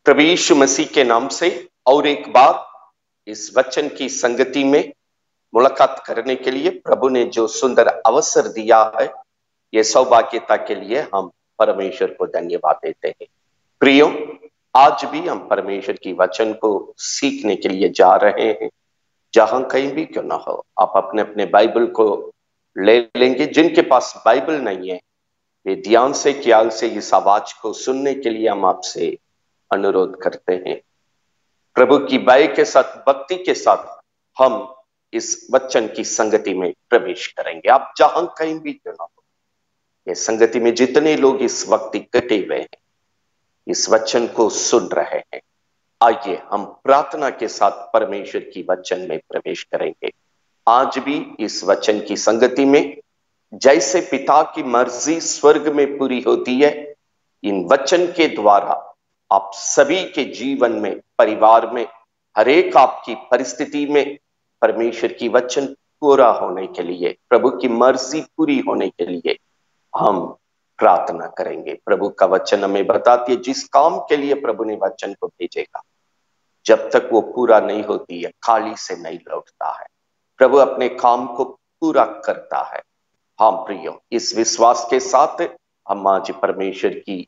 प्रभु यीशु मसीह के नाम से और एक बार इस वचन की संगति में मुलाकात करने के लिए प्रभु ने जो सुंदर अवसर दिया है, ये सौभाग्यता के लिए हम परमेश्वर को धन्यवाद देते हैं। प्रियो, आज भी हम परमेश्वर की वचन को सीखने के लिए जा रहे हैं। जहां कहीं भी क्यों ना हो, आप अपने अपने बाइबल को ले लेंगे। जिनके पास बाइबल नहीं है, वे ध्यान से ख्याल से इस आवाज को सुनने के लिए हम आपसे अनुरोध करते हैं। प्रभु की बाई के साथ, भक्ति के साथ हम इस वचन की संगति में प्रवेश करेंगे। आप जहां कहीं भी क्यों ना हो, ये संगति में जितने लोग इस वक्त इकट्ठे हुए हैं, इस वचन को सुन रहे हैं, आइए हम प्रार्थना के साथ परमेश्वर की वचन में प्रवेश करेंगे। आज भी इस वचन की संगति में जैसे पिता की मर्जी स्वर्ग में पूरी होती है, इन वचन के द्वारा आप सभी के जीवन में, परिवार में, हर एक आपकी परिस्थिति में परमेश्वर की वचन पूरा होने के लिए, प्रभु की मर्जी पूरी होने के लिए हम प्रार्थना करेंगे। प्रभु का वचन हमें बताती है, जिस काम के लिए प्रभु ने वचन को भेजेगा, जब तक वो पूरा नहीं होती है, खाली से नहीं लौटता है। प्रभु अपने काम को पूरा करता है। हाँ प्रियो, इस विश्वास के साथ हम आज परमेश्वर की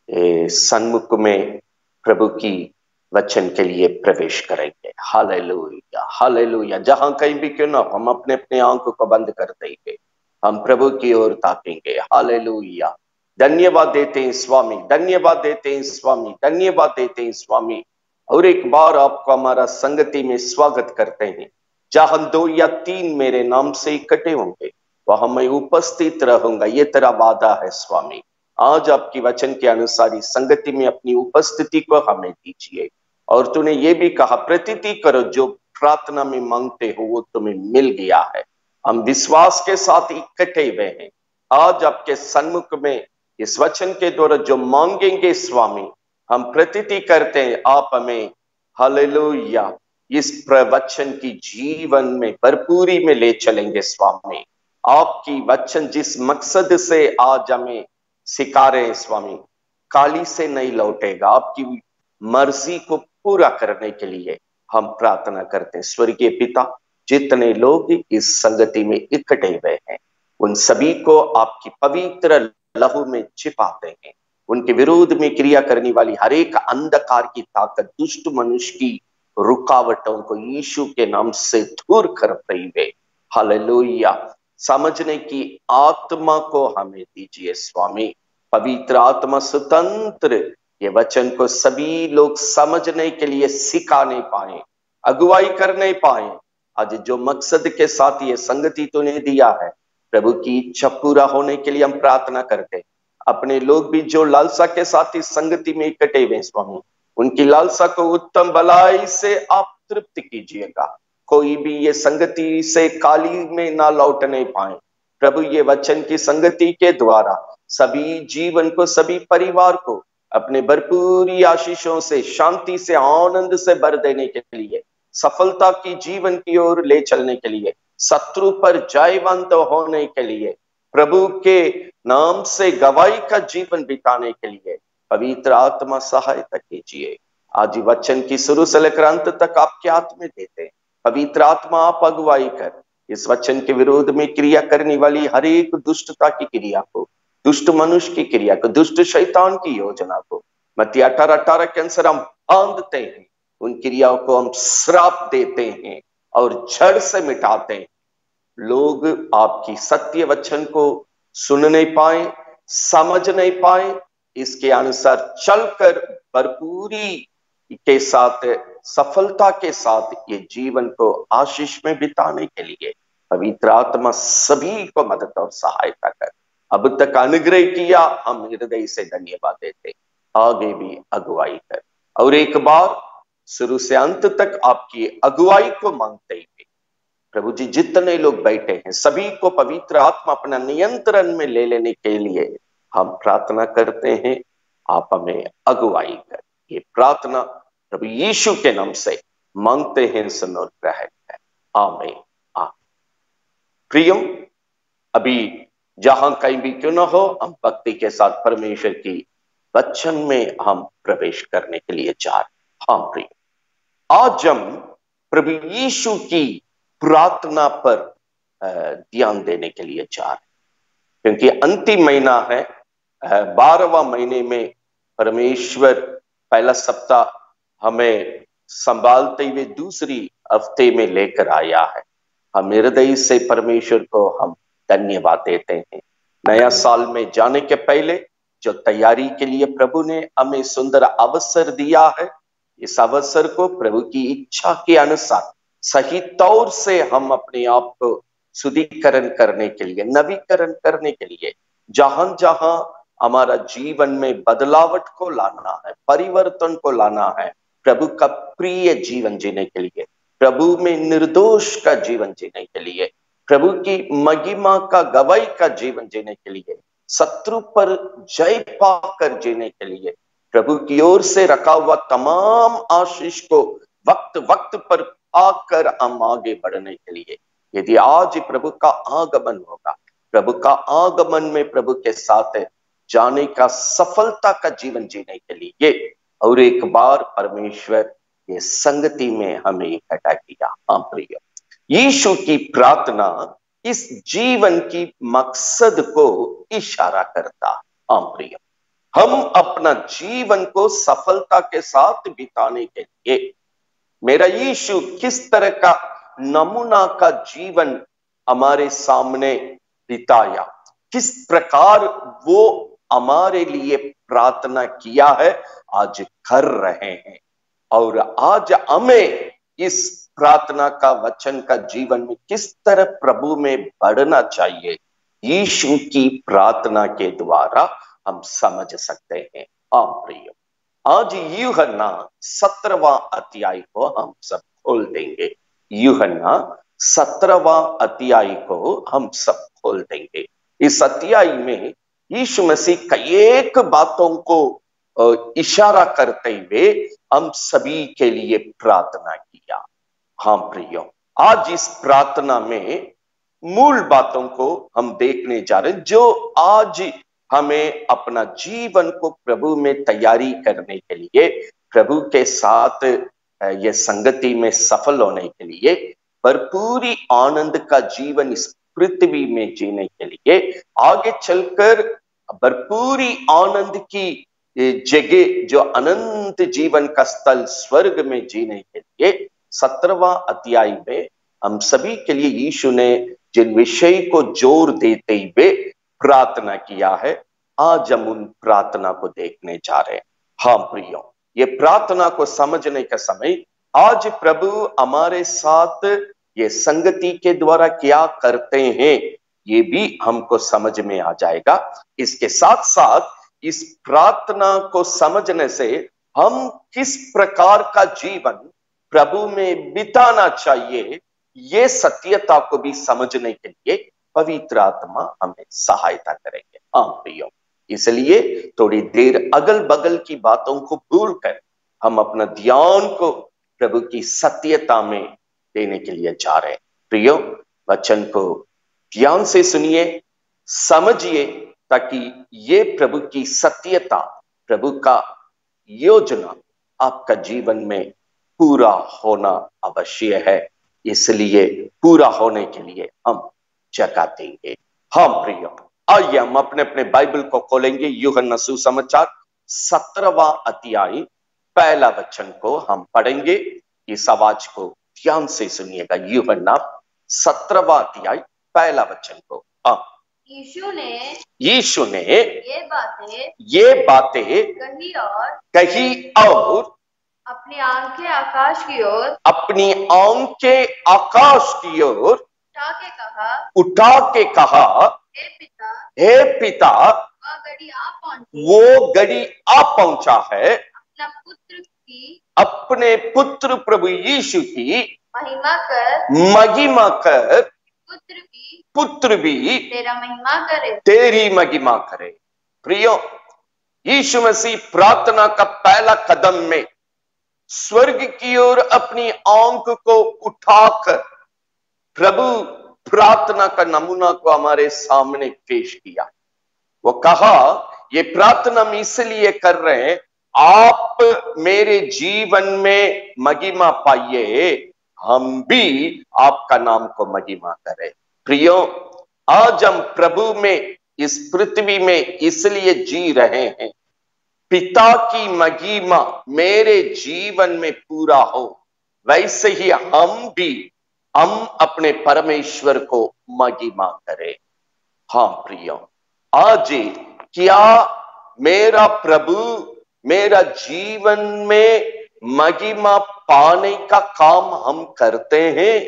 सन्मुख में प्रभु की वचन के लिए प्रवेश करेंगे। Hallelujah, hallelujah. जहां कहीं भी क्यों ना, हम अपने अपने आंखों को बंद कर देंगे, हम प्रभु की ओर ताकेंगे। हालेलुया। धन्यवाद देते हैं स्वामी, धन्यवाद देते हैं स्वामी, धन्यवाद देते हैं स्वामी। और एक बार आपको हमारा संगति में स्वागत करते हैं। जहां 2 या 3 मेरे नाम से इकट्ठे होंगे, वहां मैं उपस्थित रहूंगा, ये तेरा वादा है स्वामी। आज आपकी वचन के अनुसार इस संगति में अपनी उपस्थिति को हमें दीजिए। और तूने ये भी कहा, प्रतीति करो, जो प्रार्थना में मांगते हो वो तुम्हें मिल गया है। हम विश्वास के साथ इकट्ठे हुए हैं। आज आपके सन्मुख में इस वचन के द्वारा जो मांगेंगे स्वामी, हम प्रतीति करते हैं आप हमें हालेलुया इस प्रवचन की जीवन में भरपूरी में ले चलेंगे स्वामी। आपकी वचन जिस मकसद से आज हमें सिखा रहे हैं स्वामी, खाली से नहीं लौटेगा। आपकी मर्जी को पूरा करने के लिए हम प्रार्थना करते हैं। स्वर्गीय पिता, जितने लोग इस संगति में इकट्ठे हुए हैं, उन सभी को आपकी पवित्र लहू में छिपाते हैं। उनके विरोध में क्रिया करने वाली हर एक अंधकार की ताकत, दुष्ट मनुष्य की रुकावटों को यीशु के नाम से दूर करते हुए, हालेलुया, समझने की आत्मा को हमें दीजिए स्वामी। पवित्र आत्मा स्वतंत्र ये वचन को सभी लोग समझने के लिए सिखा नहीं पाए, अगुवाई कर नहीं पाए। आज जो मकसद के साथ ये संगति तूने दिया है, प्रभु की इच्छा पूरा होने के लिए हम प्रार्थना करते। अपने लोग भी जो लालसा के साथ इस संगति में इकट्ठे हुए स्वामी, उनकी लालसा को उत्तम भलाई से आप तृप्त कीजिएगा। कोई भी ये संगति से खाली में ना लौटने पाए। प्रभु ये वचन की संगति के द्वारा सभी जीवन को, सभी परिवार को अपने भरपूरी आशीषों से, शांति से, आनंद से भर देने के लिए, सफलता की जीवन की ओर ले चलने के लिए, शत्रु पर जयवंत होने के लिए, प्रभु के नाम से गवाही का जीवन बिताने के लिए पवित्र आत्मा सहायता कीजिए। आज वचन की शुरू से लेकर अंत तक आपके हाथ में देते हैं। पवित्र आत्मा आप अगुवाई कर इस वचन के विरोध में क्रिया करने वाली हर एक दुष्टता की क्रिया को, दुष्ट मनुष्य की क्रिया को, दुष्ट शैतान की योजना को मत्ती 18:18 के अनुसार हम बांधते हैं। उन क्रियाओं को हम श्राप देते हैं और जड़ से मिटाते हैं। लोग आपकी सत्य वचन को सुन नहीं पाए, समझ नहीं पाए, इसके अनुसार चलकर भरपूरी के साथ, सफलता के साथ ये जीवन को आशीष में बिताने के लिए पवित्र आत्मा सभी को मदद और सहायता कर। अब तक अनुग्रह किया, हम हृदय से धन्यवाद देते। आगे भी अगुवाई कर, और एक बार शुरू से अंत तक आपकी अगुवाई को मांगते हुए प्रभु जी, जितने लोग बैठे हैं सभी को पवित्र आत्मा अपना नियंत्रण में ले लेने के लिए हम प्रार्थना करते हैं। आप हमें अगुवाई कर। ये प्रार्थना प्रभु यीशु के नाम से मांगते हैं, सुन और ग्रहण कर। आमीन। प्रियो, अभी जहां कहीं भी क्यों ना हो, हम भक्ति के साथ परमेश्वर की वचन में हम प्रवेश करने के लिए जा रहे। हाँ प्रिय, आज हम प्रभु यीशु की प्रार्थना पर ध्यान देने के लिए जा रहे, क्योंकि अंतिम महीना है। 12वां महीने में परमेश्वर पहला सप्ताह हमें संभालते हुए दूसरी हफ्ते में लेकर आया है। हम हृदय से परमेश्वर को हम धन्यवाद देते हैं। नया साल में जाने के पहले जो तैयारी के लिए प्रभु ने हमें सुंदर अवसर दिया है, इस अवसर को प्रभु की इच्छा के अनुसार सही तौर से हम अपने आप को शुद्धिकरण करने के लिए, नवीकरण करने के लिए, जहां जहां हमारा जीवन में बदलावट को लाना है, परिवर्तन को लाना है, प्रभु का प्रिय जीवन जीने के लिए, प्रभु में निर्दोष का जीवन जीने के लिए, प्रभु की महिमा का गवाही का जीवन जीने के लिए, शत्रु पर जय पाकर जीने के लिए, प्रभु की ओर से रखा हुआ तमाम आशीष को वक्त वक्त पर आकर हम आगे बढ़ने के लिए, यदि आज प्रभु का आगमन होगा, प्रभु का आगमन में प्रभु के साथ जाने का, सफलता का जीवन जीने के लिए और एक बार परमेश्वर ये संगति में हमें इकट्ठा किया। हाँ प्रिय, यीशु की प्रार्थना इस जीवन की मकसद को इशारा करता। हाँ प्रिय, हम अपना जीवन को सफलता के साथ बिताने के लिए मेरा यीशु किस तरह का नमूना का जीवन हमारे सामने बिताया, किस प्रकार वो हमारे लिए प्रार्थना किया है, आज कर रहे हैं। और आज हमें इस प्रार्थना का, वचन का जीवन में किस तरह प्रभु में बढ़ना चाहिए, यीशु की प्रार्थना के द्वारा हम समझ सकते हैं। हाँ प्रिय, आज यूहन्ना 17वां अध्याय को हम सब खोल देंगे। यूहन्ना 17वां अध्याय को हम सब खोल देंगे। इस अध्याय में यीशु मसीह कई एक बातों को इशारा करते हुए हम सभी के लिए प्रार्थना किया। हाँ प्रियो, आज इस प्रार्थना में मूल बातों को हम देखने जा रहे हैं, जो आज हमें अपना जीवन को प्रभु में तैयारी करने के लिए, प्रभु के साथ ये संगति में सफल होने के लिए, भरपूरी आनंद का जीवन इस पृथ्वी में जीने के लिए, आगे चलकर भरपूरी आनंद की जगह, जो अनंत जीवन का स्थल स्वर्ग में जीने के लिए 17वां अध्याय में हम सभी के लिए यीशु ने जिन विषय को जोर देते हुए प्रार्थना किया है, आज हम उन प्रार्थना को देखने जा रहे हैं। हाँ प्रियो, ये प्रार्थना को समझने का समय, आज प्रभु हमारे साथ ये संगति के द्वारा क्या करते हैं, ये भी हमको समझ में आ जाएगा। इसके साथ साथ इस प्रार्थना को समझने से हम किस प्रकार का जीवन प्रभु में बिताना चाहिए, ये सत्यता को भी समझने के लिए पवित्र आत्मा हमें सहायता करेंगे। हाँ प्रियो, इसलिए थोड़ी देर अगल बगल की बातों को भूलकर हम अपना ध्यान को प्रभु की सत्यता में देने के लिए जा रहे हैं। प्रियो, वचन को ध्यान से सुनिए, समझिए, ताकि ये प्रभु की सत्यता, प्रभु का योजना आपका जीवन में पूरा होना अवश्य है। इसलिए पूरा होने के लिए हम जगह देंगे। हाँ प्रियो, आइए हम अपने अपने बाइबल को खोलेंगे। यूहन्ना सुसमाचार 17वां अध्याय पहला वचन को हम पढ़ेंगे। इस आवाज को ध्यान से सुनिएगा। यूहन्ना 17वां अध्याय पहला वचन को। यीशु ने ये बातें कही और अपनी आंखें आकाश की ओर उठा के कहा, हे पिता, वो घड़ी आ पहुंचा है, अपने पुत्र प्रभु यीशु की महिमा कर पुत्र भी तेरी महिमा करे। प्रियो, यीशु मसीह प्रार्थना का पहला कदम में स्वर्ग की ओर अपनी आंख को उठाकर प्रभु प्रार्थना का नमूना को हमारे सामने पेश किया। वो कहा, ये प्रार्थना हम इसलिए कर रहे हैं, आप मेरे जीवन में महिमा पाइए, हम भी आपका नाम को महिमा करें। प्रियो, आज हम प्रभु में इस पृथ्वी में इसलिए जी रहे हैं, पिता की महिमा मेरे जीवन में पूरा हो, वैसे ही हम अपने परमेश्वर को महिमा करें। हाँ प्रियो, आज क्या मेरा प्रभु मेरा जीवन में महिमा पाने का काम हम करते हैं,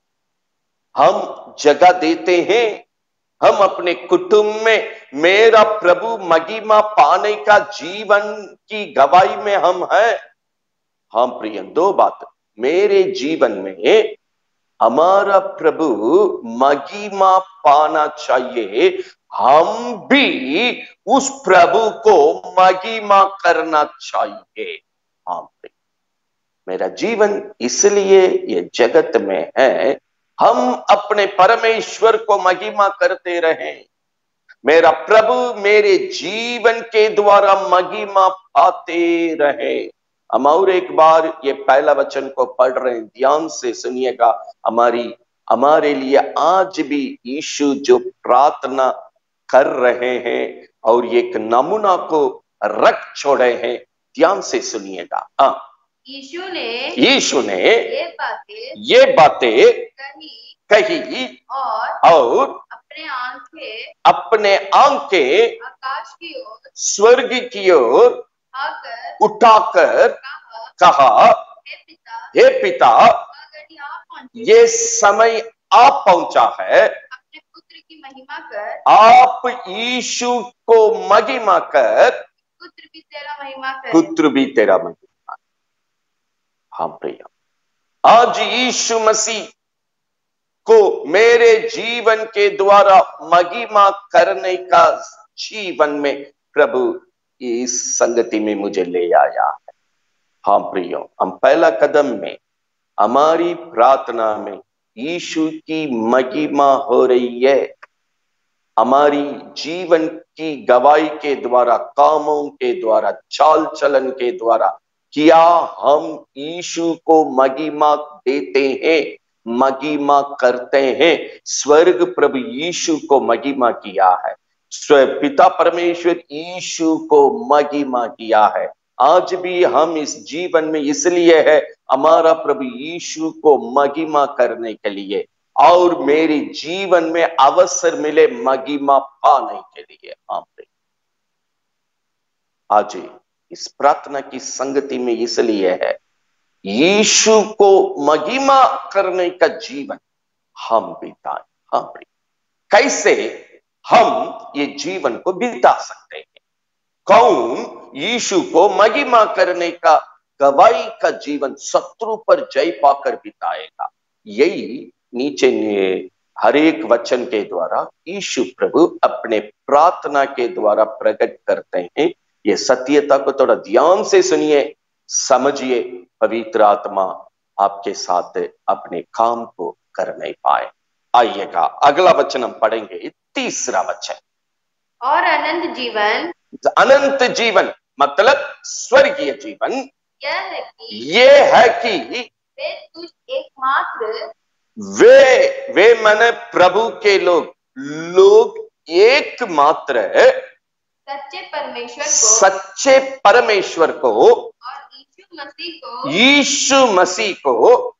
हम जगह देते हैं, हम अपने कुटुंब में मेरा प्रभु महिमा पाने का जीवन की गवाही में हम हैं। हाँ प्रिय, दो बात, मेरे जीवन में हमारा प्रभु महिमा पाना चाहिए, हम भी उस प्रभु को महिमा करना चाहिए। हाँ प्रिय, मेरा जीवन इसलिए ये जगत में है, हम अपने परमेश्वर को महिमा करते रहें, मेरा प्रभु मेरे जीवन के द्वारा महिमा पाते रहे। हम और एक बार ये पहला वचन को पढ़ रहे हैं, ध्यान से सुनिएगा। हमारे लिए आज भी यीशु जो प्रार्थना कर रहे हैं और एक नमूना को रख छोड़े हैं, ध्यान से सुनिएगा। यीशु ने ये बातें कही और अपने आंखें स्वर्ग की ओर उठाकर कहा, हे पिता, ये समय आप पहुंचा है, अपने पुत्र की महिमा कर, आप यीशु को महिमा कर, पुत्र भी तेरा महिमा कर, पुत्र भी तेरा महिमा। हाँ प्रिय, आज यीशु मसीह को मेरे जीवन के द्वारा महिमा करने का जीवन में प्रभु इस संगति में मुझे ले आया है। हाँ प्रियो, हम पहला कदम में हमारी प्रार्थना में यीशु की महिमा हो रही है, हमारी जीवन की गवाही के द्वारा, कामों के द्वारा, चाल चलन के द्वारा, क्या हम यीशु को महिमा देते हैं, महिमा करते हैं। स्वर्ग प्रभु यीशु को महिमा किया है, पिता परमेश्वर यीशु को महिमा किया है। आज भी हम इस जीवन में इसलिए है हमारा प्रभु यीशु को महिमा करने के लिए, और मेरे जीवन में अवसर मिले महिमा पाने के लिए। आज इस प्रार्थना की संगति में इसलिए है, यीशु को महिमा करने का जीवन हम बिताएं। हाँ, कैसे हम ये जीवन को बिता सकते हैं? कौन यीशु को महिमा करने का गवाही का जीवन शत्रु पर जय पाकर बिताएगा? यही नीचे हर एक वचन के द्वारा यीशु प्रभु अपने प्रार्थना के द्वारा प्रकट करते हैं। ये सत्यता को थोड़ा ध्यान से सुनिए, समझिए, पवित्र आत्मा आपके साथ अपने काम को कर नहीं पाए। आइएगा अगला वचन हम पढ़ेंगे, तीसरा वचन। और अनंत जीवन, अनंत जीवन मतलब स्वर्गीय जीवन ये है कि वे तुझ एकमात्र, वे मन प्रभु के लोग एकमात्र सच्चे परमेश्वर को और यीशु मसीह को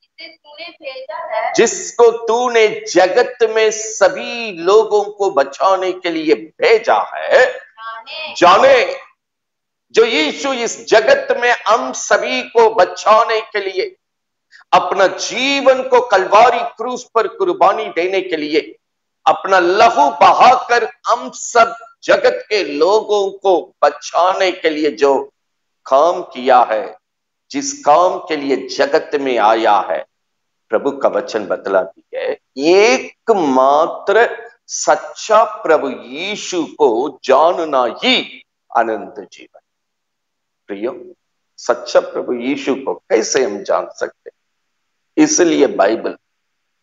जिसको तूने जगत में सभी लोगों को बचाने के लिए भेजा है, जाने। जो यीशु इस जगत में हम सभी को बचाने के लिए अपना जीवन को कलवारी क्रूस पर कुर्बानी देने के लिए अपना लहू बहाकर हम सब जगत के लोगों को बचाने के लिए जो काम किया है, जिस काम के लिए जगत में आया है, प्रभु का वचन बतलाती है, एकमात्र सच्चा प्रभु यीशु को जानना ही अनंत जीवन। प्रियो, सच्चा प्रभु यीशु को कैसे हम जान सकते? इसलिए बाइबल,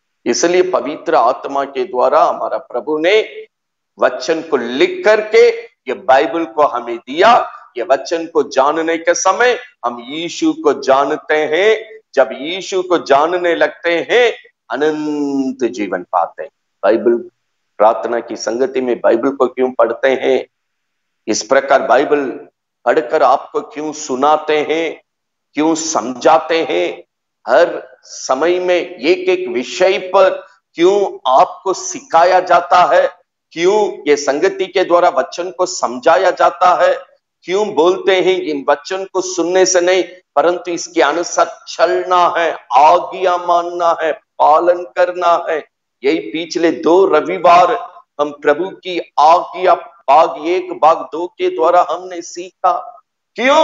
इसलिए पवित्र आत्मा के द्वारा हमारा प्रभु ने वचन को लिख करके ये बाइबल को हमें दिया। ये वचन को जानने के समय हम यीशु को जानते हैं। जब यीशु को जानने लगते हैं अनंत जीवन पाते हैं। बाइबल प्रार्थना की संगति में बाइबल को क्यों पढ़ते हैं? इस प्रकार बाइबल पढ़कर आपको क्यों सुनाते हैं, क्यों समझाते हैं? हर समय में एक एक विषय पर क्यों आपको सिखाया जाता है? क्यों ये संगति के द्वारा वचन को समझाया जाता है? क्यों बोलते हैं इन वचन को सुनने से नहीं परंतु इसके अनुसार चलना है, आज्ञा मानना है, पालन करना है। यही पिछले 2 रविवार हम प्रभु की आज्ञा भाग 1 भाग 2 के द्वारा हमने सीखा। क्यों?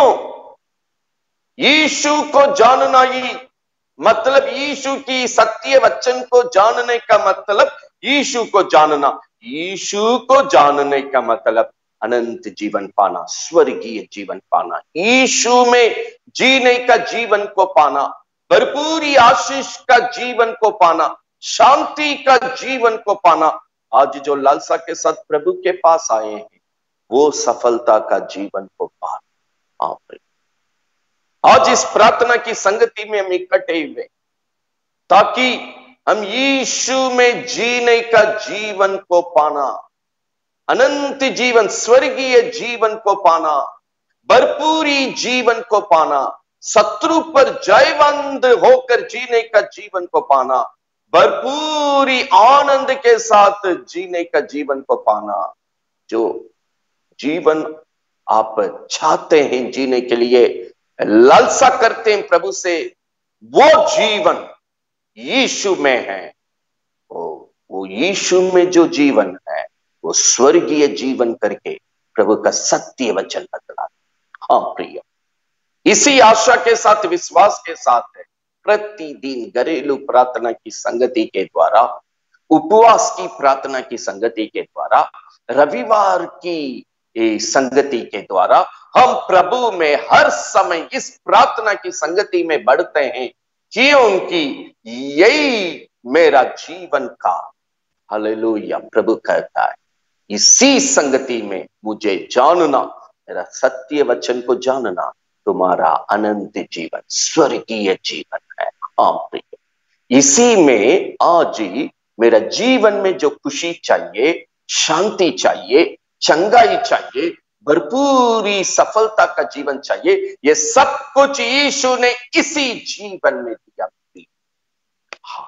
यीशु को जानना ही मतलब यीशु की सत्य वचन को जानने का मतलब यीशु को जानना। यीशु को जानने का मतलब अनंत जीवन पाना, स्वर्गीय जीवन पाना, यीशु में जीने का जीवन को पाना, भरपूरी आशीष का जीवन को पाना, शांति का जीवन को पाना। आज जो लालसा के साथ प्रभु के पास आए हैं वो सफलता का जीवन को पाना। आज इस प्रार्थना की संगति में हम इकट्ठे हुए ताकि हम यीशु में जीने का जीवन को पाना, अनंत जीवन, स्वर्गीय जीवन को पाना, भरपूरी जीवन को पाना, शत्रु पर जयवंत होकर जीने का जीवन को पाना, भरपूरी आनंद के साथ जीने का जीवन को पाना। जो जीवन आप चाहते हैं जीने के लिए, लालसा करते हैं प्रभु से, वो जीवन यीशु में है। वो यीशु में जो जीवन है वो स्वर्गीय जीवन करके प्रभु का सत्य वचन बतला। हाँ प्रिय, इसी आशा के साथ, विश्वास के साथ प्रतिदिन घरेलू प्रार्थना की संगति के द्वारा, उपवास की प्रार्थना की संगति के द्वारा, रविवार की संगति के द्वारा हम प्रभु में हर समय इस प्रार्थना की संगति में बढ़ते हैं कि उनकी यही मेरा जीवन का, हालेलुया, प्रभु कहता है इसी संगति में मुझे जानना, मेरा सत्य वचन को जानना तुम्हारा अनंत जीवन, स्वर्गीय जीवन है। हाँ प्रिय, इसी में आज ही मेरा जीवन में जो खुशी चाहिए, शांति चाहिए, चंगाई चाहिए, भरपूरी सफलता का जीवन चाहिए, ये सब कुछ यीशु ने इसी जीवन में दिया। हाँ,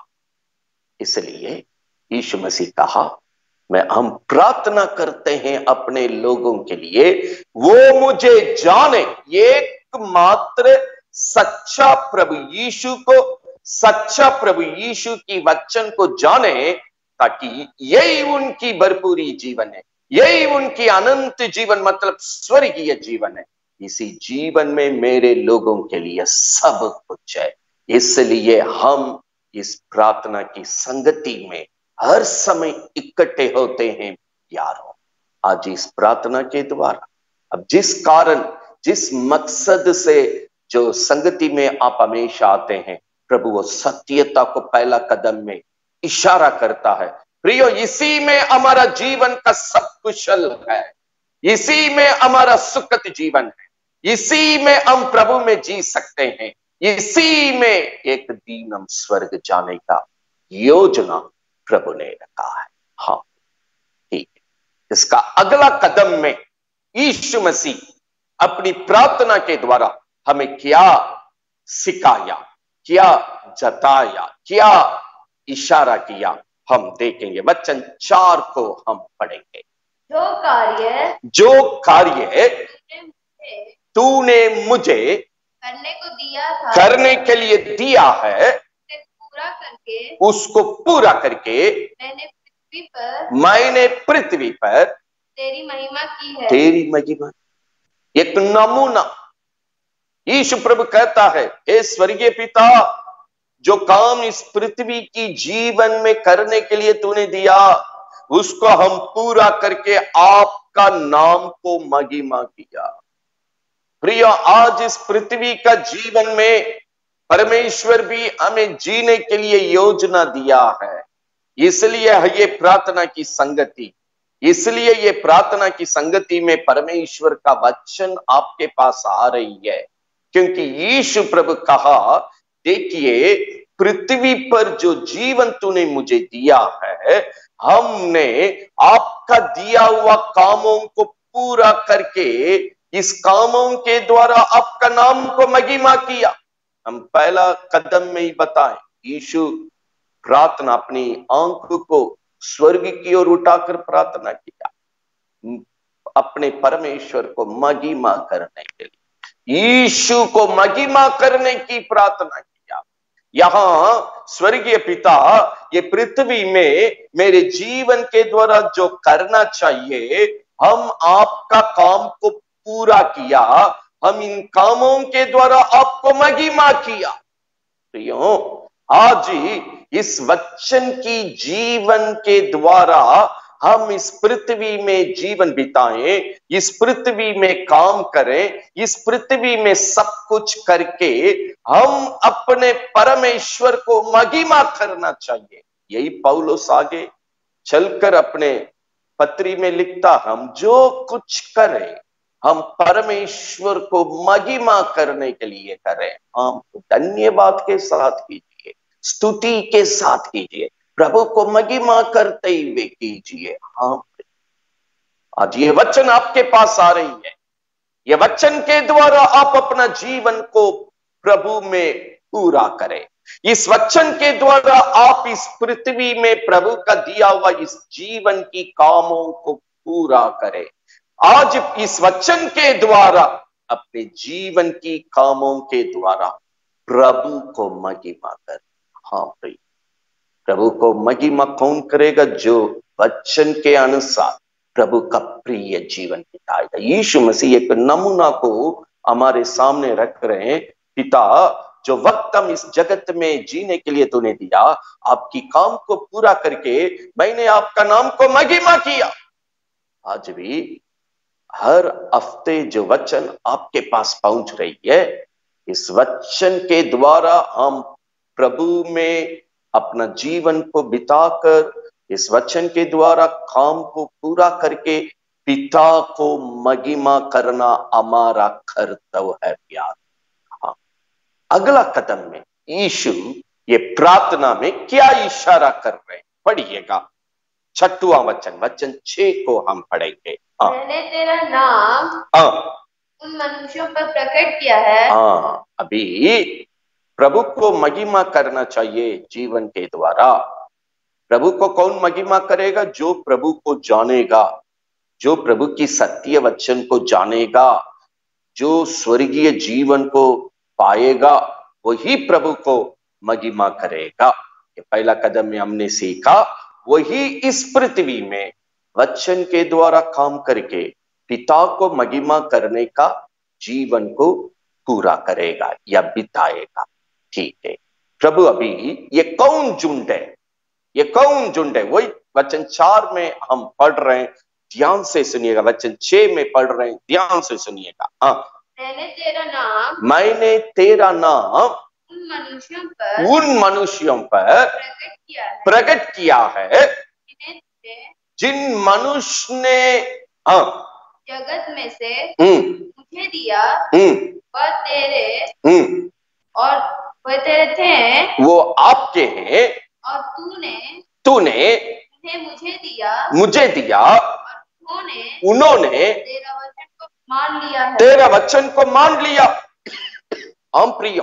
इसलिए यीशु मसीह कहा, हम प्रार्थना करते हैं अपने लोगों के लिए, वो मुझे जाने, एकमात्र सच्चा प्रभु यीशु को, सच्चा प्रभु यीशु की वचन को जाने, ताकि यही उनकी भरपूरी जीवन है, यही उनकी अनंत जीवन मतलब स्वर्गीय जीवन है। इसी जीवन में मेरे लोगों के लिए सब कुछ है। इसलिए हम इस प्रार्थना की संगति में हर समय इकट्ठे होते हैं यारों। आज इस प्रार्थना के द्वारा, अब जिस कारण, जिस मकसद से जो संगति में आप हमेशा आते हैं, प्रभु वो सत्यता को पहला कदम में इशारा करता है। प्रियो, इसी में हमारा जीवन का सब कुशल है, इसी में हमारा सुखद जीवन है, इसी में हम प्रभु में जी सकते हैं, इसी में एक दिन हम स्वर्ग जाने का योजना प्रभु ने रखा है। हाँ ठीक है, इसका अगला कदम में यीशु मसीह अपनी प्रार्थना के द्वारा हमें क्या सिखाया, क्या जताया, क्या इशारा किया, हम देखेंगे। वचन 4 को हम पढ़ेंगे। जो कार्य तूने मुझे करने के लिए दिया है, उसको पूरा करके मैंने पृथ्वी पर तेरी महिमा की है। तेरी महिमा, एक नमूना यीशु प्रभु कहता है, हे स्वर्गीय पिता, जो काम इस पृथ्वी की जीवन में करने के लिए तूने दिया, उसको हम पूरा करके आपका नाम को महिमा किया। प्रिय, आज इस पृथ्वी का जीवन में परमेश्वर भी हमें जीने के लिए योजना दिया है। इसलिए ये प्रार्थना की संगति इसलिए ये प्रार्थना की संगति में परमेश्वर का वचन आपके पास आ रही है, क्योंकि यीशु प्रभु कहा, देखिए पृथ्वी पर जो जीवन तूने मुझे दिया है, हमने आपका दिया हुआ कामों को पूरा करके इस कामों के द्वारा आपका नाम को महिमा किया। हम पहला कदम में ही बताएं, यीशु प्रार्थना अपनी आंख को स्वर्ग की ओर उठाकर प्रार्थना किया, अपने परमेश्वर को महिमा करने के लिए, यीशु को महिमा करने की प्रार्थना किया। यहां स्वर्गीय पिता, ये पृथ्वी में मेरे जीवन के द्वारा जो करना चाहिए, हम आपका काम को पूरा किया, हम इन कामों के द्वारा आपको महिमा किया। तो आज ही इस वचन की जीवन के द्वारा हम इस पृथ्वी में जीवन बिताएं, इस पृथ्वी में काम करें, इस पृथ्वी में सब कुछ करके हम अपने परमेश्वर को महिमा करना चाहिए। यही पौलुस आगे चलकर अपने पत्री में लिखता, हम जो कुछ करें हम परमेश्वर को महिमा करने के लिए करें। हम धन्यवाद के साथ कीजिए, स्तुति के साथ कीजिए, प्रभु को महिमा करते हुए कीजिए। हाँ, आज ये वचन आपके पास आ रही है, ये वचन के द्वारा आप अपना जीवन को प्रभु में पूरा करें। इस वचन के द्वारा आप इस पृथ्वी में प्रभु का दिया हुआ इस जीवन की कामों को पूरा करें। आज इस वचन के द्वारा, अपने जीवन की कामों के द्वारा प्रभु को महिमा कर। हाँ प्रिय, प्रभु को महिमा कौन करेगा? जो वचन के अनुसार प्रभु का प्रिय जीवन बिताएगा। यीशु मसीह एक नमूना को हमारे सामने रख रहे हैं। पिता, जो वक्त हम इस जगत में जीने के लिए तूने दिया, आपकी काम को पूरा करके मैंने आपका नाम को महिमा किया। आज भी हर हफ्ते जो वचन आपके पास पहुंच रही है, इस वचन के द्वारा हम प्रभु में अपना जीवन को बिताकर, इस वचन के द्वारा काम को पूरा करके पिता को महिमा करना हमारा कर्तव्य है प्यार। हाँ, अगला कदम में यीशु ये प्रार्थना में क्या इशारा कर रहे हैं, पढ़िएगा। 6वां वचन, वचन 6 को हम पढ़ेंगे। मैंने तेरा नाम उन मनुष्यों पर प्रकट किया है। हाँ, अभी प्रभु को महिमा करना चाहिए जीवन के द्वारा। प्रभु को कौन महिमा करेगा? जो प्रभु को जानेगा, जो प्रभु की सत्य वचन को जानेगा, जो स्वर्गीय जीवन को पाएगा, वही प्रभु को महिमा करेगा। ये पहला कदम में हमने सीखा, वही इस पृथ्वी में वचन के द्वारा काम करके पिता को महिमा करने का जीवन को पूरा करेगा या बिताएगा। ठीक है प्रभु, अभी ये कौन झुंड है? ये कौन झुंड है? वही वचन 4 में हम पढ़ रहे हैं, ध्यान से सुनिएगा। वचन 6 में पढ़ रहे हैं, ध्यान से सुनिएगा। हाँ, मैंने तेरा नाम उन मनुष्यों पर प्रकट किया है जिन मनुष्य ने जगत में से मुझे दिया, वह तेरे और वह तेरे थे, वो आपके हैं, और तूने मुझे दिया, और उन्होंने तेरा वचन को मान लिया। हम प्रियो,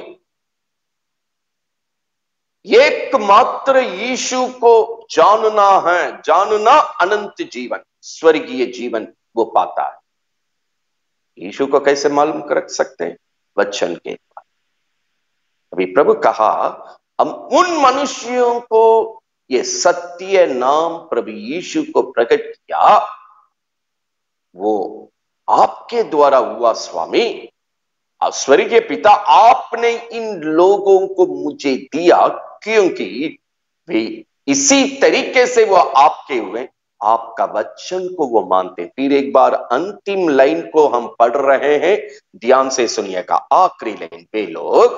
एकमात्र यीशु को जानना है, जानना अनंत जीवन, स्वर्गीय जीवन वो पाता है। यीशु को कैसे मालूम कर सकते हैं? वचन के द्वारा। अभी प्रभु कहा, हम उन मनुष्यों को ये सत्य नाम प्रभु यीशु को प्रकट किया, वो आपके द्वारा हुआ स्वामी। स्वर्गीय पिता, आपने इन लोगों को मुझे दिया, क्योंकि वे इसी तरीके से वो आपके हुए, आपका वचन को वो मानते। फिर एक बार अंतिम लाइन को हम पढ़ रहे हैं, ध्यान से सुनिएगा। आखिरी लाइन, वे लोग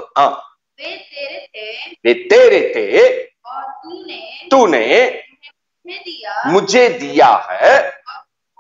वे तेरे थे, और तूने मुझे दिया है,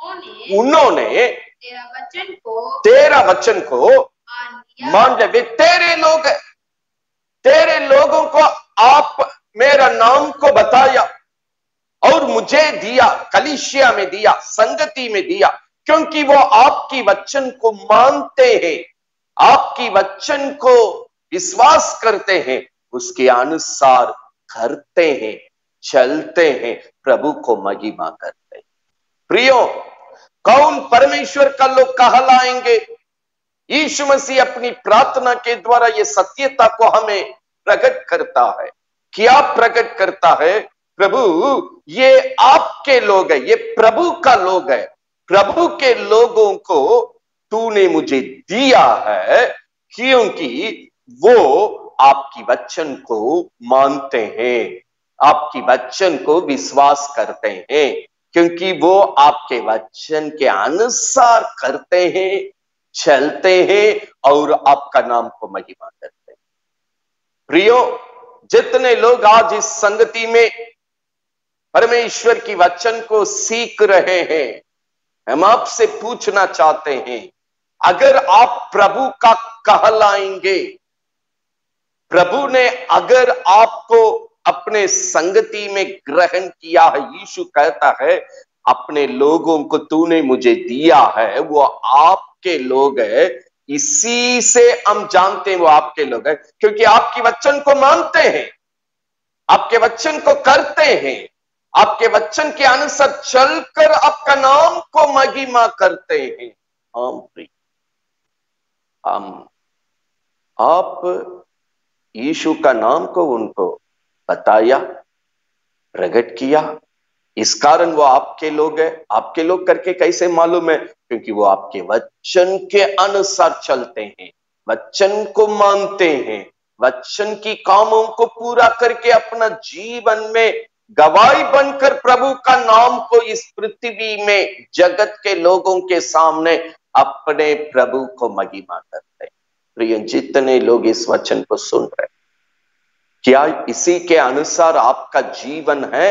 उन्होंने तेरा वचन को मान लिया। वे तेरे लोग हैं, तेरे लोगों को आप मेरा नाम को बताया और मुझे दिया, कलीसिया में दिया, संगति में दिया, क्योंकि वो आपकी वचन को मानते हैं, आपकी वचन को विश्वास करते हैं, उसके अनुसार करते हैं, चलते हैं, प्रभु को महिमा करते हैं। प्रियो, कौन परमेश्वर का लोग कहलाएंगे? यीशु मसीह अपनी प्रार्थना के द्वारा ये सत्यता को हमें प्रकट करता है। क्या प्रकट करता है? प्रभु ये आपके लोग है, ये प्रभु का लोग है, प्रभु के लोगों को तूने मुझे दिया है, क्योंकि वो आपकी वचन को मानते हैं, आपकी वचन को विश्वास करते हैं, क्योंकि वो आपके वचन के अनुसार करते हैं, चलते हैं और आपका नाम को महिमा करते हैं। प्रियो, जितने लोग आज इस संगति में परमेश्वर की वचन को सीख रहे हैं, हम आपसे पूछना चाहते हैं, अगर आप प्रभु का कहलाएंगे, प्रभु ने अगर आपको अपने संगति में ग्रहण किया है, यीशु कहता है अपने लोगों को तूने मुझे दिया है, वो आपके लोग है, इसी से हम जानते हैं वो आपके लोग है, क्योंकि आपकी वचन को मानते हैं, आपके वचन को करते हैं, आपके वचन के अनुसार चलकर आपका नाम को महिमा करते हैं। हम आप यीशु का नाम को उनको बताया, प्रकट किया, इस कारण वो आपके लोग है। आपके लोग करके कैसे मालूम है? क्योंकि वो आपके वचन के अनुसार चलते हैं, वचन को मानते हैं, वचन की कामों को पूरा करके अपना जीवन में गवाही बनकर प्रभु का नाम को इस पृथ्वी में जगत के लोगों के सामने अपने प्रभु को महिमा करते हैं। प्रिय, जितने लोग इस वचन को सुन रहे, क्या इसी के अनुसार आपका जीवन है?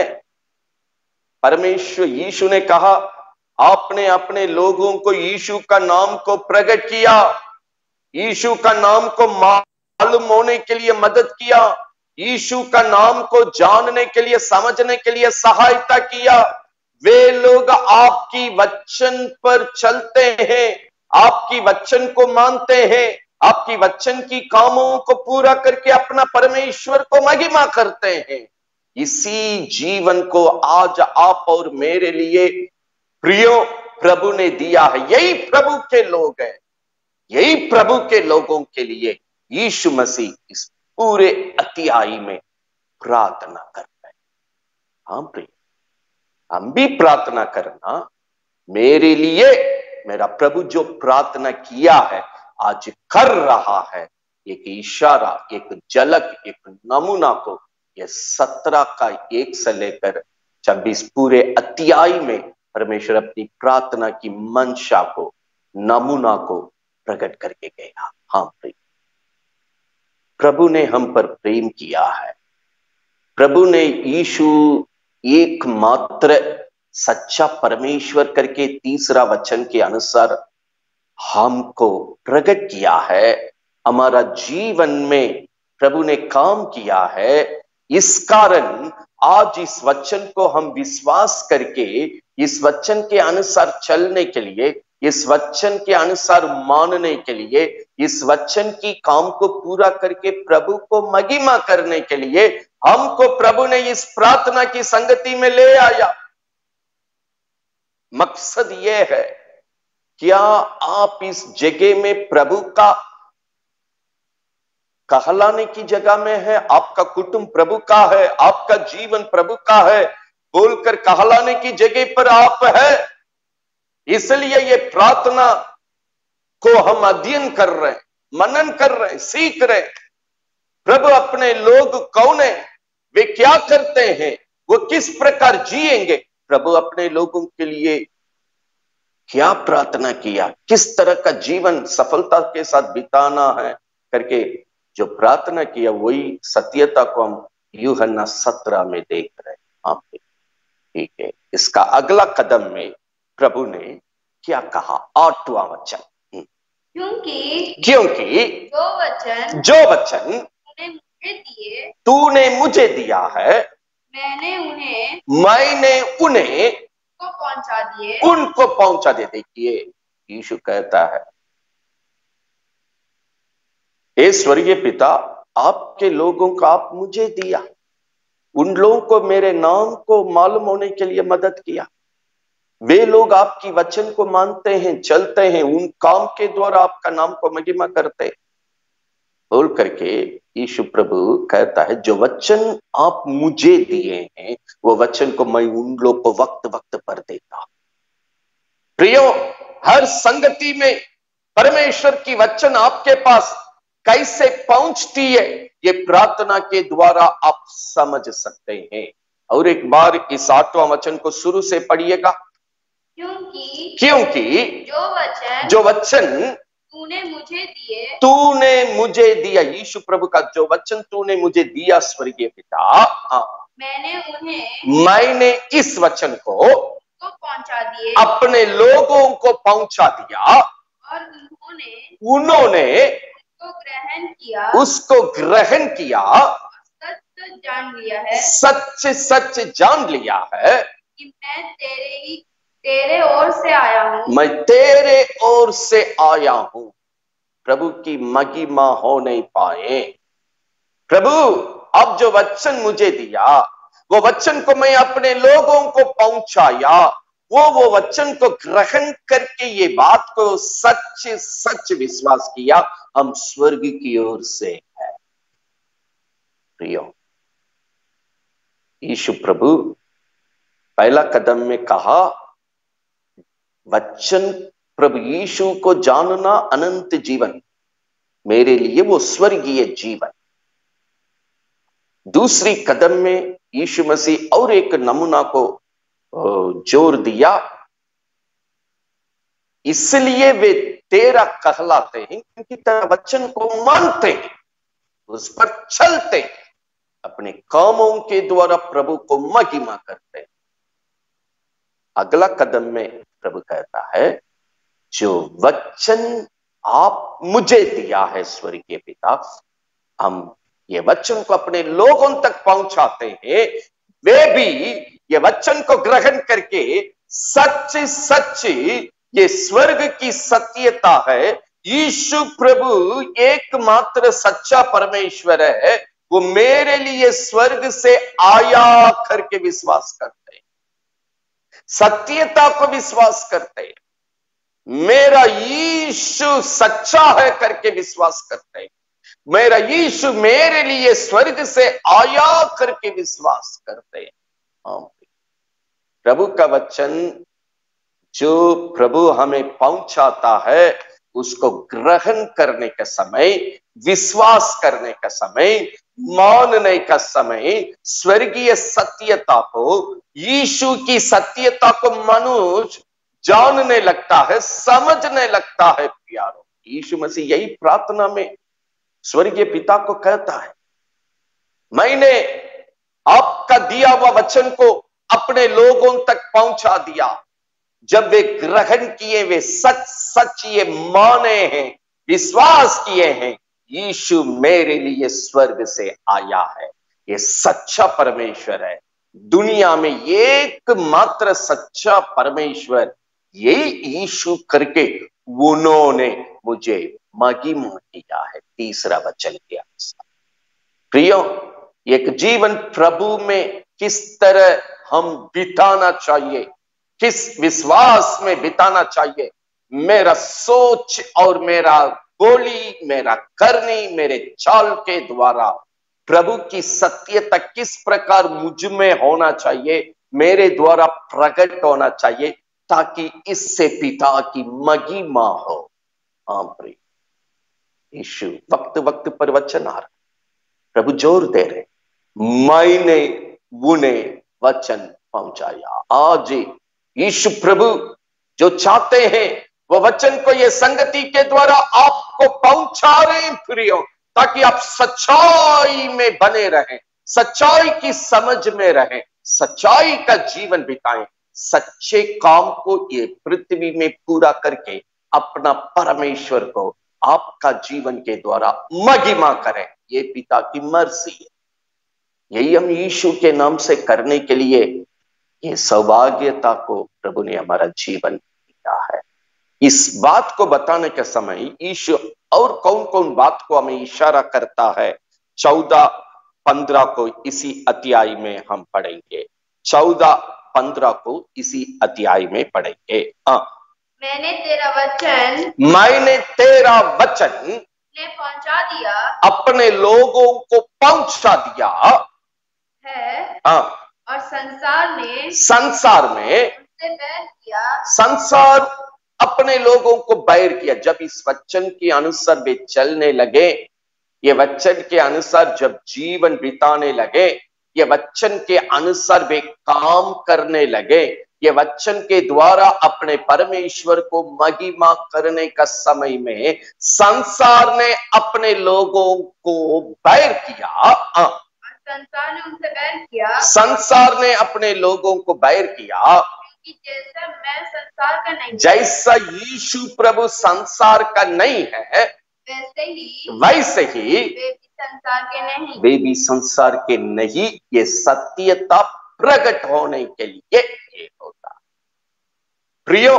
परमेश्वर यीशु ने कहा, आपने अपने लोगों को यीशु का नाम को प्रकट किया, यीशु का नाम को मालूम होने के लिए मदद किया, यीशु का नाम को जानने के लिए, समझने के लिए सहायता किया। वे लोग आपकी वचन पर चलते हैं, आपकी वचन को मानते हैं, आपकी वचन की कामों को पूरा करके अपना परमेश्वर को महिमा करते हैं। इसी जीवन को आज आप और मेरे लिए प्रियो प्रभु ने दिया है। यही प्रभु के लोग हैं, यही प्रभु के लोगों के लिए यीशु मसीह इस पूरे अध्याय में प्रार्थना कर रहे हैं। हाँ प्रिय, हम भी प्रार्थना करना, मेरे लिए मेरा प्रभु जो प्रार्थना किया है, आज कर रहा है, एक इशारा, एक झलक, एक नमूना को ये 17 का 1 से लेकर 26 पूरे अध्याय में परमेश्वर अपनी प्रार्थना की मंशा को, नमूना को प्रकट करके गया। हाँ प्रिय, प्रभु ने हम पर प्रेम किया है। प्रभु ने यीशु एकमात्र सच्चा परमेश्वर करके तीसरा वचन के अनुसार हमको प्रकट किया है, हमारा जीवन में प्रभु ने काम किया है। इस कारण आज इस वचन को हम विश्वास करके, इस वचन के अनुसार चलने के लिए, इस वचन के अनुसार मानने के लिए, इस वचन की काम को पूरा करके प्रभु को महिमा करने के लिए हमको प्रभु ने इस प्रार्थना की संगति में ले आया। मकसद यह है, क्या आप इस जगह में प्रभु का कहलाने की जगह में है? आपका कुटुंब प्रभु का है, आपका जीवन प्रभु का है, बोलकर कहलाने की जगह पर आप है। इसलिए ये प्रार्थना को हम अध्ययन कर रहे हैं, मनन कर रहे हैं, सीख रहे हैं। प्रभु अपने लोग कौन है, वे क्या करते हैं, वो किस प्रकार जिएंगे, प्रभु अपने लोगों के लिए क्या प्रार्थना किया, किस तरह का जीवन सफलता के साथ बिताना है करके जो प्रार्थना किया, वही सत्यता को हम यूहन्ना 17 में देख रहे हैं। हाँ ठीक है, इसका अगला कदम में प्रभु ने क्या कहा? 8वां वचन। क्योंकि जो वचन तूने मुझे दिया है, मैंने उन्हें उनको पहुंचा दिए। देखिए, यीशु कहता है, हे स्वर्गीय पिता, आपके लोगों को आप मुझे दिया, उन लोगों को मेरे नाम को मालूम होने के लिए मदद किया। वे लोग आपकी वचन को मानते हैं, चलते हैं, उन काम के द्वारा आपका नाम को महिमा करते। बोल करके यीशु प्रभु कहता है, जो वचन आप मुझे दिए हैं, वो वचन को मैं उन लोग को वक्त वक्त पर देता। प्रियो, हर संगति में परमेश्वर की वचन आपके पास कैसे पहुंचती है, ये प्रार्थना के द्वारा आप समझ सकते हैं। और एक बार इस 8वां वचन को शुरू से पढ़िएगा। क्योंकि जो वचन तूने मुझे दिया, यीशु प्रभु का जो वचन तूने मुझे दिया स्वर्गीय पिता, मैंने इस वचन को पहुंचा दिए, अपने लोगों को पहुंचा दिया, और उन्होंने उसको ग्रहण किया, सच सच जान लिया है कि मैं तेरे ओर से आया हूँ। मैं तेरे ओर से आया हूं। प्रभु की महिमा हो नहीं पाए। प्रभु, अब जो वचन मुझे दिया, वो वचन को मैं अपने लोगों को पहुंचाया, वो वचन को ग्रहण करके ये बात को सच सच विश्वास किया, हम स्वर्ग की ओर से है। प्रियो, यीशु प्रभु पहला कदम में कहा, वचन प्रभु यीशु को जानना अनंत जीवन, मेरे लिए वो स्वर्गीय जीवन। दूसरी कदम में यीशु मसीह और एक नमूना को जोर दिया, इसलिए वे तेरा कहलाते हैं क्योंकि तेरा वचन को मानते हैं, उस पर चलते हैं, अपने कामों के द्वारा प्रभु को महिमा करते हैं। अगला कदम में प्रभु कहता है, जो वचन आप मुझे दिया है स्वर्गीय पिता, हम ये वचन को अपने लोगों तक पहुंचाते हैं, वे भी ये वचन को ग्रहण करके सच सच, ये स्वर्ग की सत्यता है, यीशु प्रभु एकमात्र सच्चा परमेश्वर है, वो मेरे लिए स्वर्ग से आया करके विश्वास करते हैं, सत्यता को विश्वास करते हैं, मेरा यीशु सच्चा है करके विश्वास करते हैं, मेरा यीशु मेरे लिए स्वर्ग से आया करके विश्वास करते हैं। प्रभु का वचन जो प्रभु हमें पहुंचाता है, उसको ग्रहण करने का समय, विश्वास करने का समय, मानने का समय, स्वर्गीय सत्यता को, यीशु की सत्यता को मनुष्य जानने लगता है, समझने लगता है। प्यारो, यीशु मसीह यही प्रार्थना में स्वर्गीय पिता को कहता है, मैंने आपका दिया हुआ वचन को अपने लोगों तक पहुंचा दिया, जब वे ग्रहण किए, वे सच सच ये माने हैं, विश्वास किए हैं, यीशु मेरे लिए स्वर्ग से आया है, ये सच्चा परमेश्वर है, दुनिया में एकमात्र सच्चा परमेश्वर यही यीशु करके उन्होंने मुझे महिमा किया है। तीसरा वचन के अनुसार प्रियो, एक जीवन प्रभु में किस तरह हम बिताना चाहिए, किस विश्वास में बिताना चाहिए, मेरा सोच और मेरा बोली, मेरा करनी, मेरे चाल के द्वारा प्रभु की सत्यता किस प्रकार मुझ में होना चाहिए, मेरे द्वारा प्रकट होना चाहिए, ताकि इससे पिता की महिमा हो। प्रिय यीशु वक्त वक्त पर वचन आ रहा, प्रभु जोर दे रहे, मैंने उन्हें वचन पहुंचाया। आज यीशु प्रभु जो चाहते हैं वो वचन को ये संगति के द्वारा आपको पहुंचा रहे हैं प्रियो, ताकि आप सच्चाई में बने रहें, सच्चाई की समझ में रहें, सच्चाई का जीवन बिताएं, सच्चे काम को ये पृथ्वी में पूरा करके अपना परमेश्वर को आपका जीवन के द्वारा महिमा करें। ये पिता की मर्जी है। यही हम यीशु के नाम से करने के लिए ये सौभाग्यता को प्रभु ने हमारा जीवन दिया है। इस बात को बताने के समय यीशु और कौन कौन बात को हमें इशारा करता है, 14-15 को इसी अध्याय में हम पढ़ेंगे। 14-15 को इसी अध्याय में पढ़ेंगे। मैंने तेरा वचन पहुंचा दिया, अपने लोगों को पहुंचा दिया है। और संसार में उनसे बैर किया। संसार अपने लोगों को बैर किया। जब इस वचन के अनुसार वे चलने लगे, ये वचन के अनुसार जब जीवन बिताने लगे, ये वचन के अनुसार वे काम करने लगे, ये वचन के द्वारा अपने परमेश्वर को महिमा करने का समय में संसार ने अपने लोगों को बैर किया। संसार ने उनसे बैर किया। संसार ने अपने लोगों को बैर किया, जैसा मैं संसार का नहीं, जैसा यीशु प्रभु संसार का नहीं है, वैसे ही वे भी संसार के नहीं। ये सत्यता प्रकट होने के लिए ये होता। प्रियो,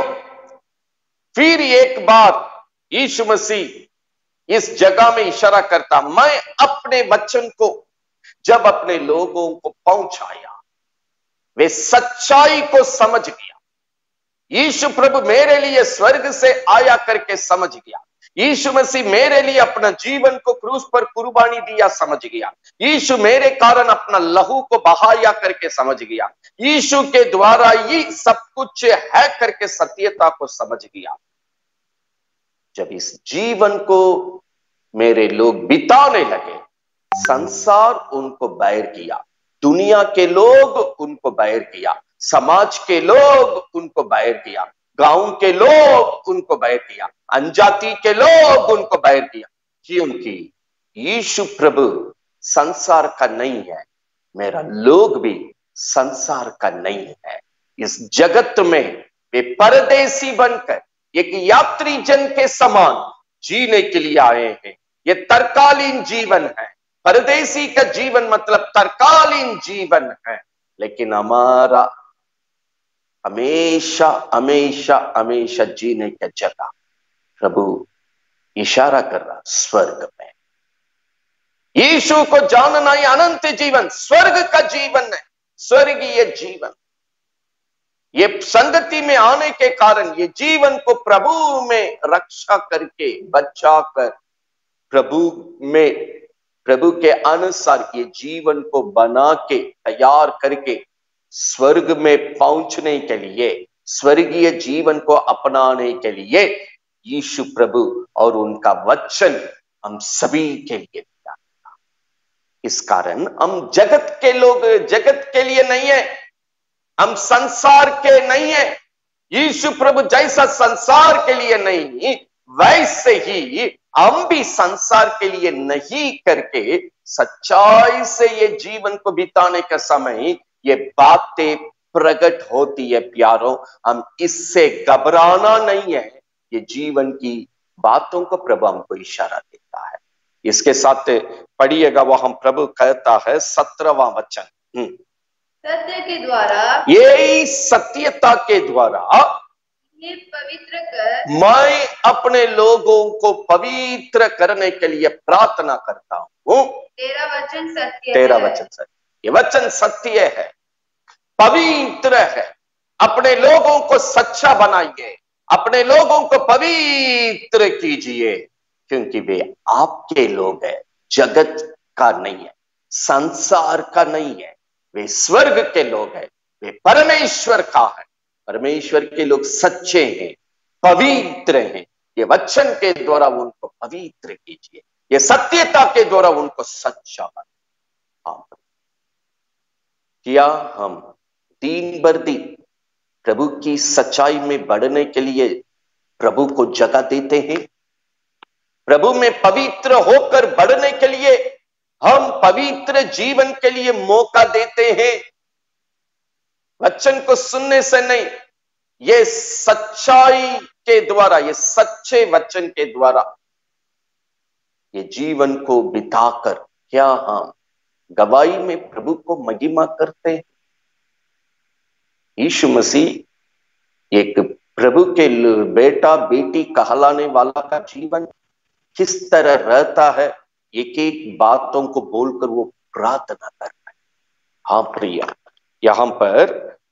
फिर एक बार यीशु मसीह इस जगह में इशारा करता, मैं अपने वचन को जब अपने लोगों को पहुंचाया, वे सच्चाई को समझ गया। यीशु प्रभु मेरे लिए स्वर्ग से आया करके समझ गया। यीशु मसीह मेरे लिए अपना जीवन को क्रूस पर कुर्बानी दिया, समझ गया। यीशु मेरे कारण अपना लहू को बहाया करके समझ गया। यीशु के द्वारा ही सब कुछ है करके सत्यता को समझ गया। जब इस जीवन को मेरे लोग बिताने लगे, संसार उनको बैर किया, दुनिया के लोग उनको बैर किया, समाज के लोग उनको बैर किया, गांव के लोग उनको बैर किया, अनजाति के लोग उनको बैर किया। क्योंकि यीशु प्रभु संसार का नहीं है, मेरा लोग भी संसार का नहीं है। इस जगत में वे परदेसी बनकर एक यात्री जन के समान जीने के लिए आए हैं। ये तत्कालीन जीवन है। परदेसी का जीवन मतलब तत्कालीन जीवन है, लेकिन हमारा हमेशा हमेशा हमेशा जीने का जगह प्रभु इशारा कर रहा स्वर्ग में। यीशु को जानना ही अनंत जीवन, स्वर्ग का जीवन है, स्वर्गीय जीवन। ये संगति में आने के कारण ये जीवन को प्रभु में रक्षा करके बचाकर प्रभु के अनुसार ये जीवन को बना के तैयार करके स्वर्ग में पहुंचने के लिए, स्वर्गीय जीवन को अपनाने के लिए यीशु प्रभु और उनका वचन हम सभी के लिए दिया। इस कारण हम जगत के लोग, जगत के लिए नहीं है, हम संसार के नहीं है। यीशु प्रभु जैसा संसार के लिए नहीं, वैसे ही हम भी संसार के लिए नहीं करके सच्चाई से ये जीवन को बिताने का समय ये बातें प्रकट होती है। प्यारों, हम इससे घबराना नहीं है। ये जीवन की बातों को प्रभु हमको इशारा देता है। इसके साथ पढ़िएगा, वो हम प्रभु कहता है 17वां वचन, सत्य के द्वारा, यही सत्यता के द्वारा पवित्र कर, मैं अपने लोगों को पवित्र करने के लिए प्रार्थना करता हूं। तेरा वचन सत्य, तेरा वचन सत्य, ये वचन सत्य है, पवित्र है। अपने लोगों को सच्चा बनाइए, अपने लोगों को पवित्र कीजिए, क्योंकि वे आपके लोग हैं, जगत का नहीं है, संसार का नहीं है। वे स्वर्ग के लोग हैं, वे परमेश्वर का है। परमेश्वर के लोग सच्चे हैं, पवित्र हैं। ये वचन के द्वारा उनको पवित्र कीजिए, ये सत्यता के द्वारा उनको सच्चा बनाइए। क्या हम दिन बर दिन प्रभु की सच्चाई में बढ़ने के लिए प्रभु को जगह देते हैं? प्रभु में पवित्र होकर बढ़ने के लिए हम पवित्र जीवन के लिए मौका देते हैं? वचन को सुनने से नहीं, ये सच्चाई के द्वारा, ये सच्चे वचन के द्वारा ये जीवन को बिताकर क्या हम गवाही में प्रभु को महिमा करते हैं। यीशु मसीह एक प्रभु के बेटा बेटी कहलाने वाला का जीवन किस तरह रहता है, एक एक बातों को बोलकर वो प्रार्थना कर रहा है। हाँ प्रिय, यहां पर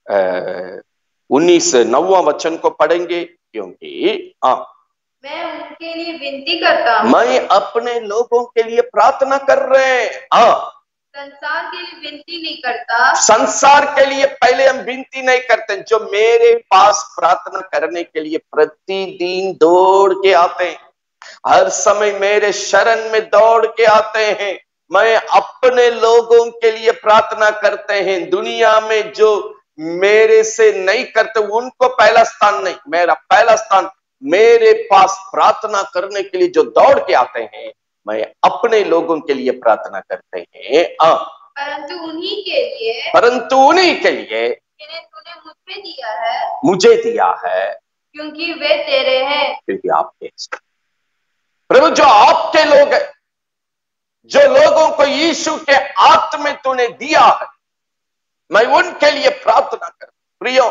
19 वचन को पढ़ेंगे, क्योंकि मैं उनके लिए विनती करता हूँ। मैं अपने लोगों के लिए प्रार्थना कर रहे हैं। संसार के लिए विनती नहीं करता। संसार के लिए पहले हम विनती नहीं करते। जो मेरे पास प्रार्थना करने के लिए प्रतिदिन दौड़ के आते हैं, हर समय मेरे शरण में दौड़ के आते हैं, मैं अपने लोगों के लिए प्रार्थना करते हैं। दुनिया में जो मेरे से नहीं करते उनको पहला स्थान नहीं, मेरा पहला स्थान मेरे पास प्रार्थना करने के लिए जो दौड़ के आते हैं, मैं अपने लोगों के लिए प्रार्थना करते हैं। परंतु उन्हीं के लिए जिन्हें तूने मुझ पे दिया है, मुझे दिया है, क्योंकि वे तेरे हैं। क्योंकि आपके प्रभु जो आपके लोग हैं, जो लोगों को यीशु के आत्मा में तूने दिया है, मैं उनके लिए प्रार्थना कर। प्रियो,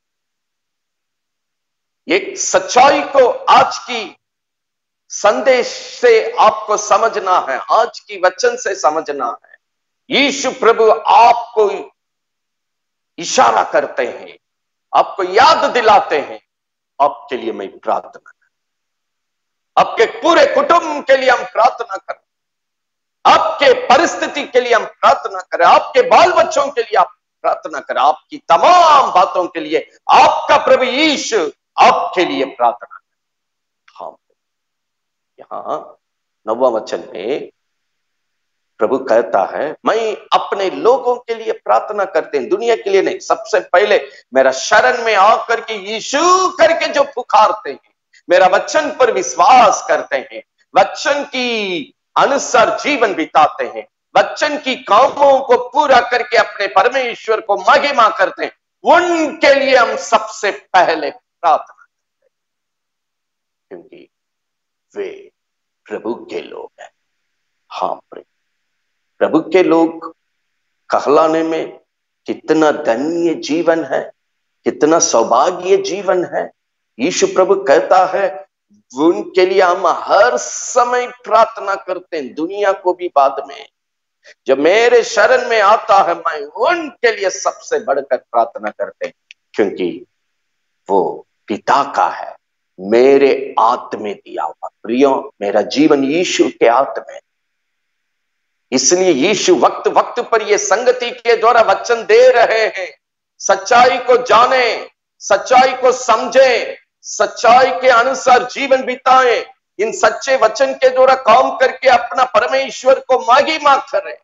एक सच्चाई को आज की संदेश से आपको समझना है, आज की वचन से समझना है। यीशु प्रभु आपको इशारा करते हैं, आपको याद दिलाते हैं, आपके लिए मैं प्रार्थना कर, आपके पूरे कुटुंब के लिए हम प्रार्थना करें, आपके परिस्थिति के लिए हम प्रार्थना करें, आपके बाल बच्चों के लिए आप प्रार्थना करें, आपकी तमाम बातों के लिए आपका प्रभु यीशु आपके लिए प्रार्थना करें। हाँ, यहां 9वां वचन में प्रभु कहता है, मैं अपने लोगों के लिए प्रार्थना करते हैं, दुनिया के लिए नहीं। सबसे पहले मेरा शरण में आकर के यीशु करके जो पुकारते हैं, मेरा वचन पर विश्वास करते हैं, वचन की अनुसार जीवन बिताते हैं, वचन की कामों को पूरा करके अपने परमेश्वर को महिमा करते हैं, उनके लिए हम सबसे पहले प्रार्थना करते हैं, क्योंकि वे प्रभु के लोग हैं। हाँ, प्रभु के लोग कहलाने में कितना धन्य जीवन है, कितना सौभाग्य जीवन है। यीशु प्रभु कहता है, उनके लिए हम हर समय प्रार्थना करते हैं, दुनिया को भी बाद में। जब मेरे शरण में आता है, मैं उनके लिए सबसे बढ़कर प्रार्थना करते हैं, क्योंकि वो पिता का है, मेरे आत्मा में दिया हुआ। प्रियो, मेरा जीवन यीशु के आत्मा में, इसलिए यीशु वक्त वक्त पर यह संगति के द्वारा वचन दे रहे हैं। सच्चाई को जाने, सच्चाई को समझे, सच्चाई के अनुसार जीवन बिताएं, इन सच्चे वचन के द्वारा काम करके अपना परमेश्वर को महिमा करें।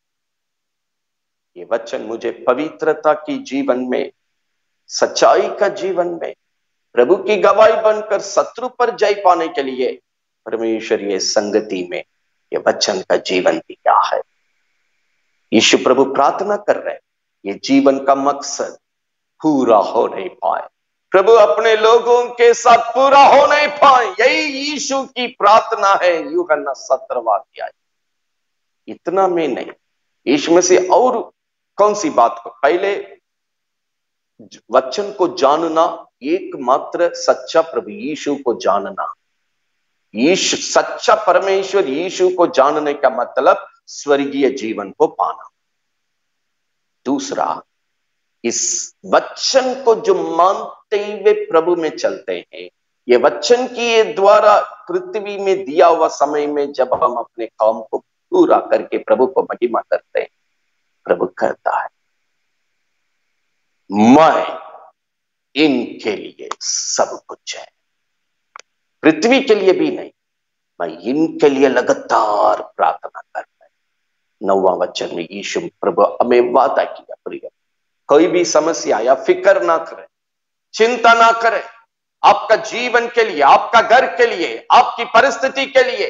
ये वचन मुझे पवित्रता की जीवन में, सच्चाई का जीवन में, प्रभु की गवाही बनकर शत्रु पर जय पाने के लिए परमेश्वर ये संगति में ये वचन का जीवन दिया है। यीशु प्रभु प्रार्थना कर रहे हैं, ये जीवन का मकसद पूरा हो नहीं पाए, प्रभु अपने लोगों के साथ पूरा हो नहीं पाए, यही यीशु की प्रार्थना है। यूहन्ना 17वां अध्याय। इतना में नहीं, यीशु मसीह और कौन सी बात को, पहले वचन को जानना, एकमात्र सच्चा प्रभु यीशु को जानना। यीशु सच्चा परमेश्वर यीशु को जानने का मतलब स्वर्गीय जीवन को पाना। दूसरा, इस वचन को जो मानते हुए प्रभु में चलते हैं, ये वचन की द्वारा पृथ्वी में दिया हुआ समय में जब हम अपने काम को पूरा करके प्रभु को महिमा करते हैं, प्रभु कहता है, मैं इनके लिए सब कुछ है, पृथ्वी के लिए भी नहीं, मैं इनके लिए लगातार प्रार्थना कर रहा हूं। 9वां वचन में यीशु प्रभु हमें वादा किया, प्रिय, कोई भी समस्या या फिक्र ना करें, चिंता ना करें, आपका जीवन के लिए, आपका घर के लिए, आपकी परिस्थिति के लिए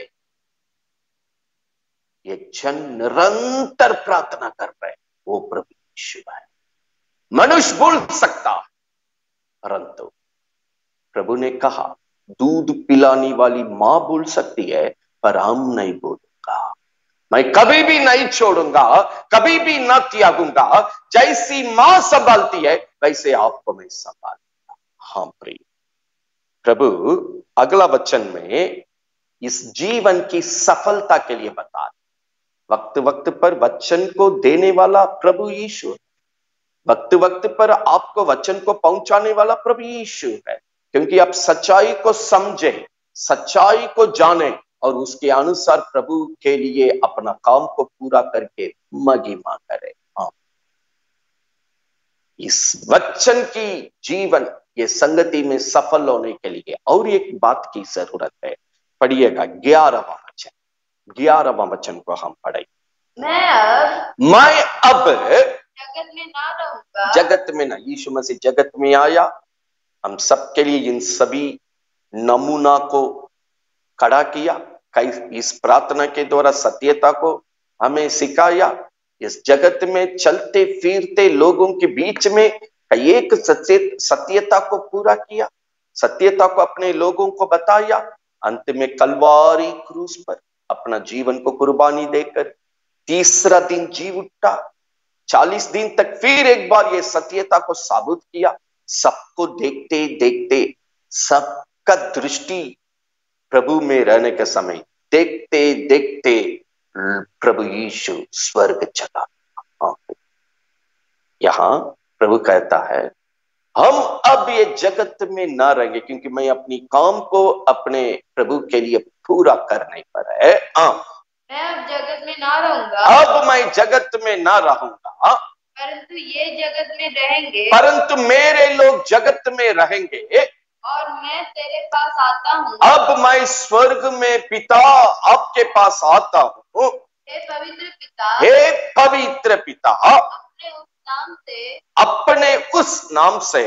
ये जन निरंतर प्रार्थना कर रहे हैं, वो प्रभु यीशु है। मनुष्य बोल सकता है, परंतु प्रभु ने कहा दूध पिलाने वाली मां बोल सकती है, पर हम नहीं बोलूंगा, मैं कभी भी नहीं छोड़ूंगा, कभी भी न त्यागूंगा। जैसी मां संभालती है वैसे आपको मैं संभालूंगा। हाँ प्रिय प्रभु अगला वचन में इस जीवन की सफलता के लिए बता रहे, वक्त वक्त पर वचन को देने वाला प्रभु यीशु, वक्त वक्त पर आपको वचन को पहुंचाने वाला प्रभु यीशु है। क्योंकि आप सच्चाई को समझे, सच्चाई को जाने और उसके अनुसार प्रभु के लिए अपना काम को पूरा करके महिमा करें। हाँ, इस वचन की जीवन ये संगति में सफल होने के लिए और एक बात की जरूरत है। पढ़िएगा 11वां वचन, 11वां वचन को हम पढ़ें। मैं अब जगत में ना रहूंगा, जगत में ना, यीशु मसीह जगत में आया, हम सबके लिए इन सभी नमूना को खड़ा किया, इस प्रार्थना के द्वारा सत्यता को हमें सिखाया। इस जगत में चलते फिरते लोगों के बीच में एक सत्यता को पूरा किया, सत्यता को अपने लोगों को बताया। अंत में कलवारी क्रूस पर अपना जीवन को कुर्बानी देकर तीसरा दिन जी उठा। 40 दिन तक फिर एक बार ये सत्यता को साबित किया। सबको देखते देखते सबका दृष्टि प्रभु में रहने के समय देखते देखते प्रभु यीशु स्वर्ग चला। यहां प्रभु कहता है हम अब ये जगत में ना रहेंगे, क्योंकि मैं अपनी काम को अपने प्रभु के लिए पूरा करने पर है। मैं अब जगत में ना रहूंगा, अब मैं जगत में ना रहूंगा, परंतु ये जगत में रहेंगे, परंतु मेरे लोग जगत में रहेंगे और मैं तेरे पास आता हूँ। अब मैं स्वर्ग में पिता आपके पास आता हूँ। हे पवित्र पिता, हे पवित्र पिता, अपने उस नाम से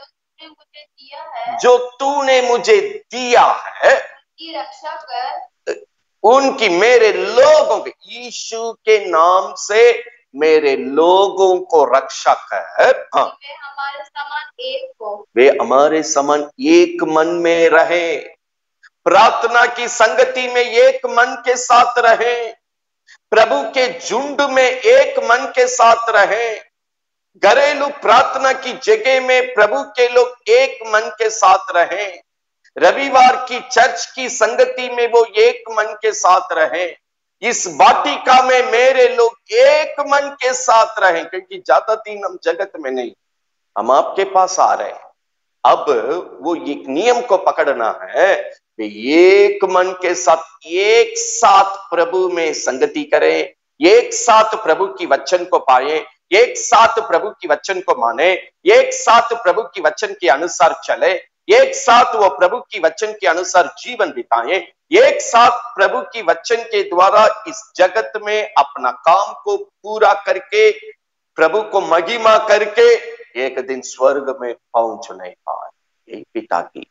जो तूने मुझे दिया है, की रक्षा कर, उनकी, मेरे लोगों के, यीशु के नाम से मेरे लोगों को रक्षा कर। हाँ, वे हमारे समान एक हो, वे हमारे समान एक मन में रहे, प्रार्थना की संगति में एक मन के साथ रहे, प्रभु के झुंड में एक मन के साथ रहे, घरेलू प्रार्थना की जगह में प्रभु के लोग एक मन के साथ रहे, रविवार की चर्च की संगति में वो एक मन के साथ रहे, इस वाटिका में मेरे लोग एक मन के साथ रहे। क्योंकि ज्यादा दिन हम जगत में नहीं, हम आपके पास आ रहे हैं। अब वो एक नियम को पकड़ना है, वे एक मन के साथ एक साथ प्रभु में संगति करें, एक साथ प्रभु की वचन को पाए, एक साथ प्रभु की वचन को माने, एक साथ प्रभु की वचन के अनुसार चले, एक साथ वो प्रभु की वचन के अनुसार जीवन बिताएं, एक साथ प्रभु की वचन के द्वारा इस जगत में अपना काम को पूरा करके प्रभु को महिमा करके एक दिन स्वर्ग में पहुंचने पाए। यही पिता की,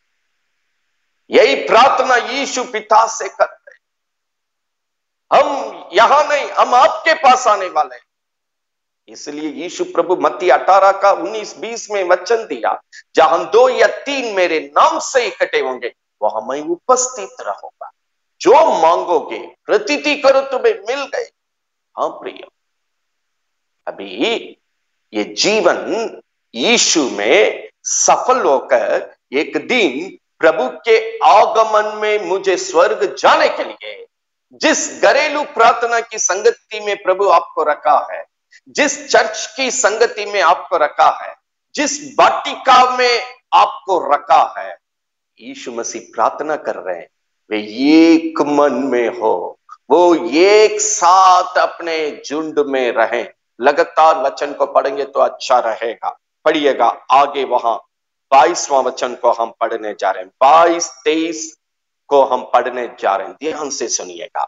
यही प्रार्थना यीशु पिता से करते हैं। हम यहां नहीं, हम आपके पास आने वाले हैं। इसलिए यीशु प्रभु मत्ती 18 का 19-20 में वचन दिया, जहां 2 या 3 मेरे नाम से इकट्ठे होंगे वहां मैं उपस्थित रहूंगा। जो मांगोगे प्रतीति करो तुम्हें मिल गए। हाँ प्रिय, अभी ये जीवन यीशु में सफल होकर एक दिन प्रभु के आगमन में मुझे स्वर्ग जाने के लिए, जिस घरेलू प्रार्थना की संगति में प्रभु आपको रखा है, जिस चर्च की संगति में आपको रखा है, जिस वाटिका में आपको रखा है, यीशु मसीह प्रार्थना कर रहे हैं वे एक मन में हो, वो एक साथ अपने झुंड में रहें। लगातार वचन को पढ़ेंगे तो अच्छा रहेगा। पढ़िएगा आगे, वहां 22वां वचन को हम पढ़ने जा रहे हैं, 22-23 को हम पढ़ने जा रहे हैं। ध्यान से सुनिएगा।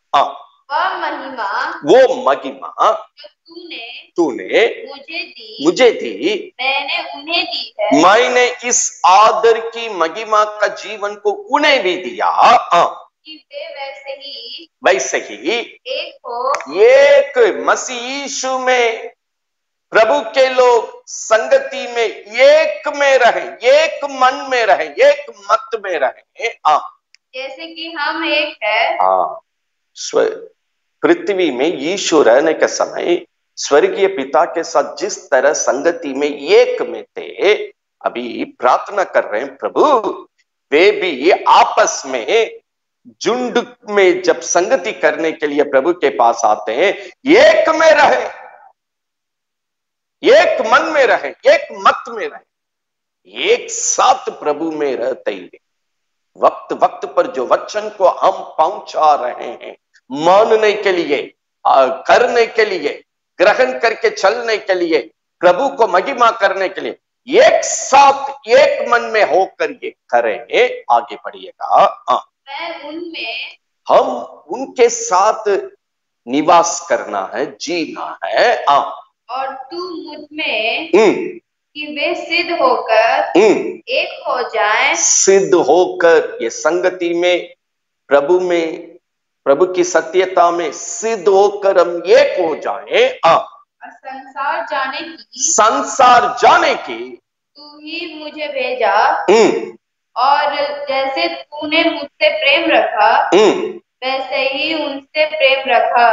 वो महिमा तूने मुझे दी, मैंने उन्हें दी है, मैंने इस आदर की महिमा का जीवन को उन्हें भी दिया, कि वे वैसे ही एक हो, एक मसीह यीशु में प्रभु के लोग संगति में एक में रहें, एक मन में रहें, एक मत में रहें। जैसे कि हम एक है। पृथ्वी में यीशु रहने के समय स्वर्गीय पिता के साथ जिस तरह संगति में एक में थे, अभी प्रार्थना कर रहे हैं प्रभु वे भी आपस में झुंड में जब संगति करने के लिए प्रभु के पास आते हैं, एक में रहे, एक मन में रहे, एक मत में रहे, एक साथ प्रभु में रहते ही वक्त वक्त पर जो वचन को हम पहुंचा रहे हैं, मानने के लिए, करने के लिए, ग्रहण करके चलने के लिए, प्रभु को महिमा करने के लिए एक साथ एक मन में होकर ये करेंगे। आगे बढ़िएगा। मैं उनमें, हम उनके साथ निवास करना है, जीना है। और तू मुझ में, कि वे सिद्ध होकर एक हो जाएं। सिद्ध होकर, ये संगति में, प्रभु की सत्यता में सिद्ध होकर हम एक हो जाएं। संसार जाने की तू ही मुझे भेजा, और जैसे तूने मुझसे प्रेम रखा वैसे ही उनसे प्रेम रखा।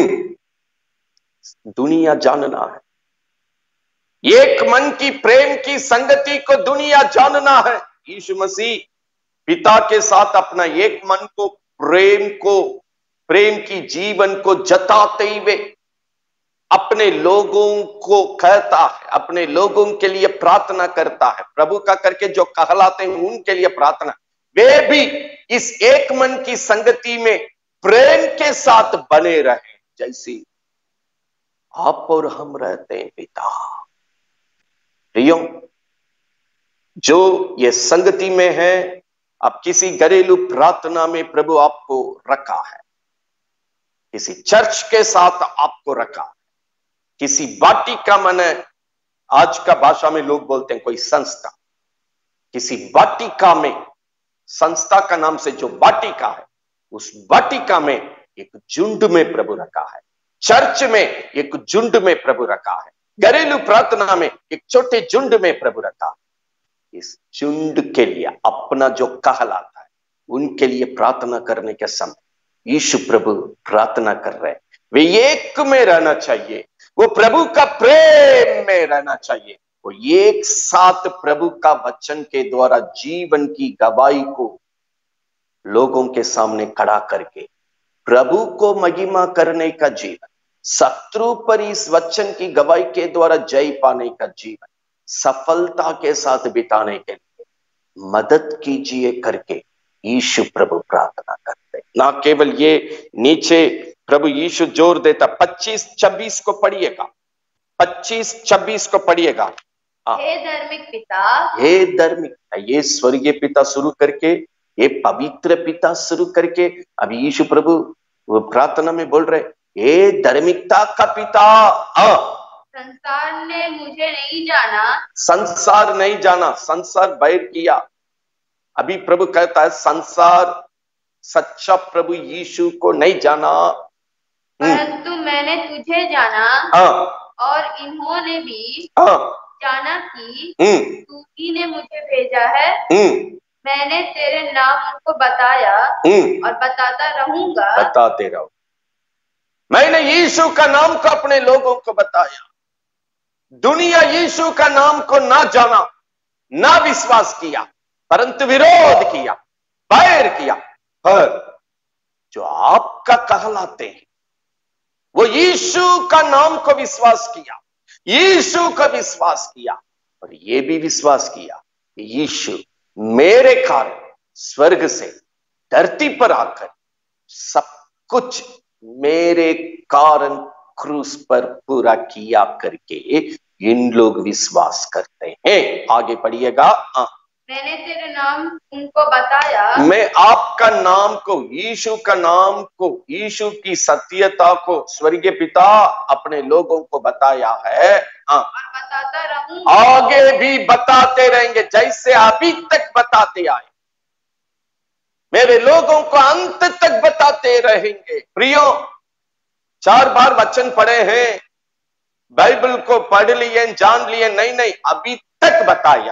दुनिया जानना है, एक मन की प्रेम की संगति को दुनिया जानना है। यीशु मसीह पिता के साथ अपना एक मन को, प्रेम की जीवन को जताते हुए अपने लोगों को कहता है, अपने लोगों के लिए प्रार्थना करता है। प्रभु का करके जो कहलाते हैं उनके लिए प्रार्थना, वे भी इस एक मन की संगति में प्रेम के साथ बने रहे जैसी आप और हम रहते हैं। पिता प्रियो, जो ये संगति में है, अब किसी घरेलू प्रार्थना में प्रभु आपको रखा है, किसी चर्च के साथ आपको रखा है, किसी वाटिका, माने आज का भाषा में लोग बोलते हैं कोई संस्था, किसी वाटिका में, संस्था का नाम से जो वाटिका है, उस वाटिका में एक झुंड में प्रभु रखा है, चर्च में एक झुंड में प्रभु रखा है, घरेलू प्रार्थना में एक छोटे झुंड में प्रभु रखा है। इस झुंड के लिए अपना जो कहलाता है, उनके लिए प्रार्थना करने के समय यीशु प्रभु प्रार्थना कर रहे हैं, वे एक में रहना चाहिए, वो प्रभु का प्रेम में रहना चाहिए, वो एक साथ प्रभु का वचन के द्वारा जीवन की गवाही को लोगों के सामने खड़ा करके प्रभु को महिमा करने का जीवन, शत्रु पर इस वचन की गवाही के द्वारा जय पाने का जीवन सफलता के साथ बिताने के लिए मदद कीजिए करके यीशु प्रभु प्रार्थना करते। ना केवल ये, नीचे प्रभु यीशु जोर देता, 25-26 को पढ़िएगा, 25-26 को पढ़िएगा। हे धार्मिक पिता, हे धार्मिक पिता, ये स्वर्गीय पिता शुरू करके, ये पवित्र पिता शुरू करके, अभी यीशु प्रभु वो प्रार्थना में बोल रहे, हे धार्मिकता का पिता। संसार ने मुझे नहीं जाना, संसार नहीं जाना, संसार बैर किया। अभी प्रभु कहता है संसार सच्चा प्रभु यीशु को नहीं जाना, परंतु मैंने तुझे जाना, और इन्होंने भी जाना कि तू ही ने मुझे भेजा है। मैंने तेरे नाम उनको बताया और बताता रहूंगा। बताते रहो। मैंने यीशु का नाम को अपने लोगों को बताया। दुनिया यीशु का नाम को ना जाना, ना विश्वास किया, परंतु विरोध किया, बैर किया। पर जो आपका कहलाते हैं वो यीशु का नाम को विश्वास किया, यीशु का विश्वास किया, और ये भी विश्वास किया कि यीशु मेरे कारण स्वर्ग से धरती पर आकर सब कुछ मेरे कारण क्रूस पर पूरा किया करके इन लोग विश्वास करते हैं। आगे पढ़िएगा। मैंने तेरे नाम उनको बताया, मैं आपका नाम को, यीशु का नाम को, यीशु की सत्यता को स्वर्गीय पिता अपने लोगों को बताया है। और बताता रहूंगा, आगे भी बताते रहेंगे जैसे अभी तक बताते आए, मेरे लोगों को अंत तक बताते रहेंगे। प्रियो, 4 बार वचन पढ़े हैं, बाइबल को पढ़ लिए, जान लिए, नहीं नहीं, अभी तक बताया,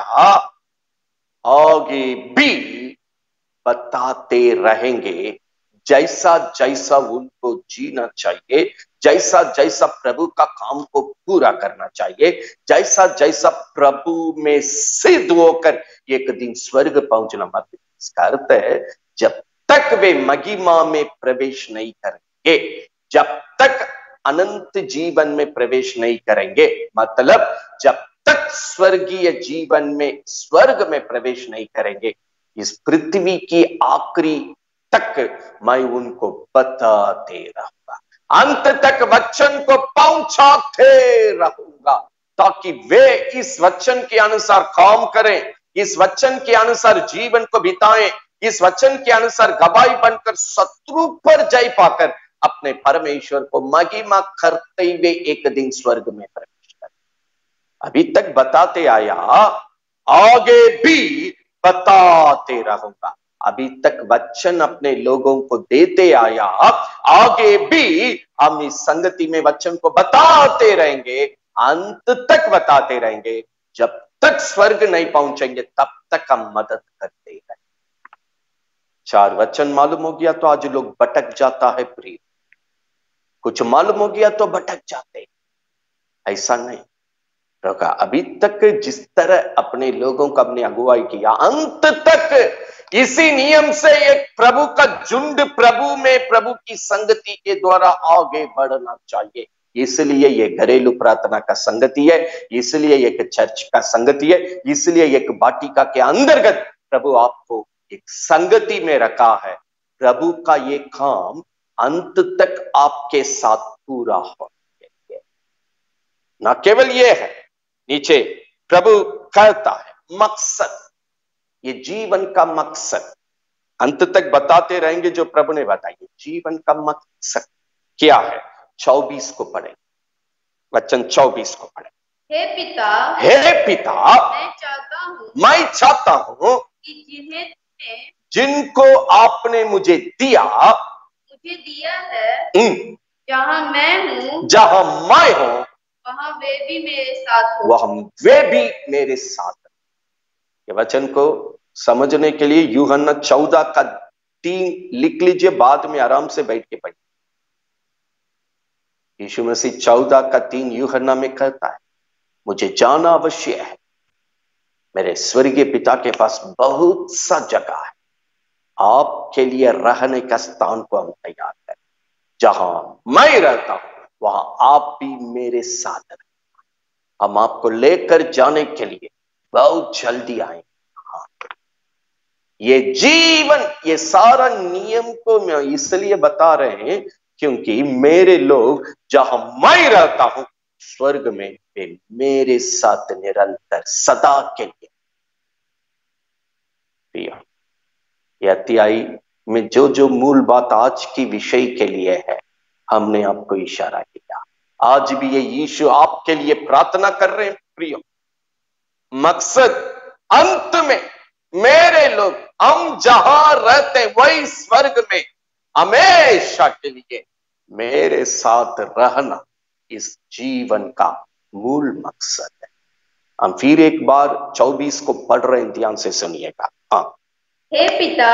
आगे भी बताते रहेंगे। जैसा जैसा उनको जीना चाहिए, जैसा जैसा प्रभु का काम को पूरा करना चाहिए, जैसा जैसा प्रभु में सिद्ध होकर एक दिन स्वर्ग पहुंचना, मत इसका अर्थ है जब तक वे महिमा में प्रवेश नहीं करेंगे, जब तक अनंत जीवन में प्रवेश नहीं करेंगे, मतलब जब तक स्वर्गीय जीवन में, स्वर्ग में प्रवेश नहीं करेंगे, इस पृथ्वी की आखिरी तक मैं उनको बताते रहूंगा, अंत तक वचन को पहुंचाते रहूंगा, ताकि वे इस वचन के अनुसार काम करें, इस वचन के अनुसार जीवन को बिताएं, इस वचन के अनुसार गवाही बनकर शत्रु पर जय पाकर अपने परमेश्वर को महिमा करते हुए एक दिन स्वर्ग में प्रवेश करें। अभी तक बताते आया, आगे भी बताते रहूंगा। अभी तक वचन अपने लोगों को देते आया, आगे भी हम इस संगति में वचन को बताते रहेंगे, अंत तक बताते रहेंगे। जब तक स्वर्ग नहीं पहुंचेंगे तब तक हम मदद करते रहेंगे। 4 वचन मालूम हो गया तो आज लोग भटक जाता है प्रिय, कुछ मालूम हो गया तो भटक जाते, ऐसा नहीं होगा। अभी तक जिस तरह अपने लोगों का अपनी अगुवाई किया, अंत तक इसी नियम से एक प्रभु का झुंड प्रभु में, प्रभु की संगति के द्वारा आगे बढ़ना चाहिए। इसलिए ये घरेलू प्रार्थना का संगति है, इसलिए एक चर्च का संगति है, इसलिए एक वाटिका के अंतर्गत प्रभु आपको एक संगति में रखा है। प्रभु का ये काम अंत तक आपके साथ पूरा हो, ना केवल ये है, नीचे प्रभु कहता है मकसद, ये जीवन का मकसद अंत तक बताते रहेंगे जो प्रभु ने बताया। जीवन का मकसद क्या है? 24 को पढ़े, वचन 24 को पढ़े। हे पिता, हे पिता, मैं चाहता हूं कि जिनको आपने मुझे दिया है, जहां मैं हूं वहां वे भी मेरे साथ हो, वहां वे भी मेरे साथ। ये वचन को समझने के लिए यूहन्ना 14 का 3 लिख लीजिए, बाद में आराम से बैठ के पढ़िए। यीशु मसीह 14 का 3 यूहन्ना में कहता है, मुझे जाना अवश्य है, मेरे स्वर्गीय पिता के पास बहुत सा जगह है, आपके लिए रहने का स्थान को हम तैयार करें। जहां मैं रहता हूं वहां आप भी मेरे साथ रहें। हम आपको लेकर जाने के लिए बहुत जल्दी आएंगे। हाँ, ये जीवन, ये सारा नियम को मैं इसलिए बता रहे हैं क्योंकि मेरे लोग जहां मैं रहता हूं स्वर्ग में वे मेरे साथ निरंतर सदा के लिए। ये अध्याय में जो जो मूल बात आज की विषय के लिए है हमने आपको इशारा किया। आज भी ये यीशु आपके लिए प्रार्थना कर रहे हैं प्रियो। मकसद अंत में मेरे लोग, हम जहां रहते हैं वही स्वर्ग में हमेशा के लिए मेरे साथ रहना, इस जीवन का मूल मकसद है। हम फिर एक बार 24 को पढ़ रहे हैं, ध्यान से सुनिएगा। हाँ, हे पिता,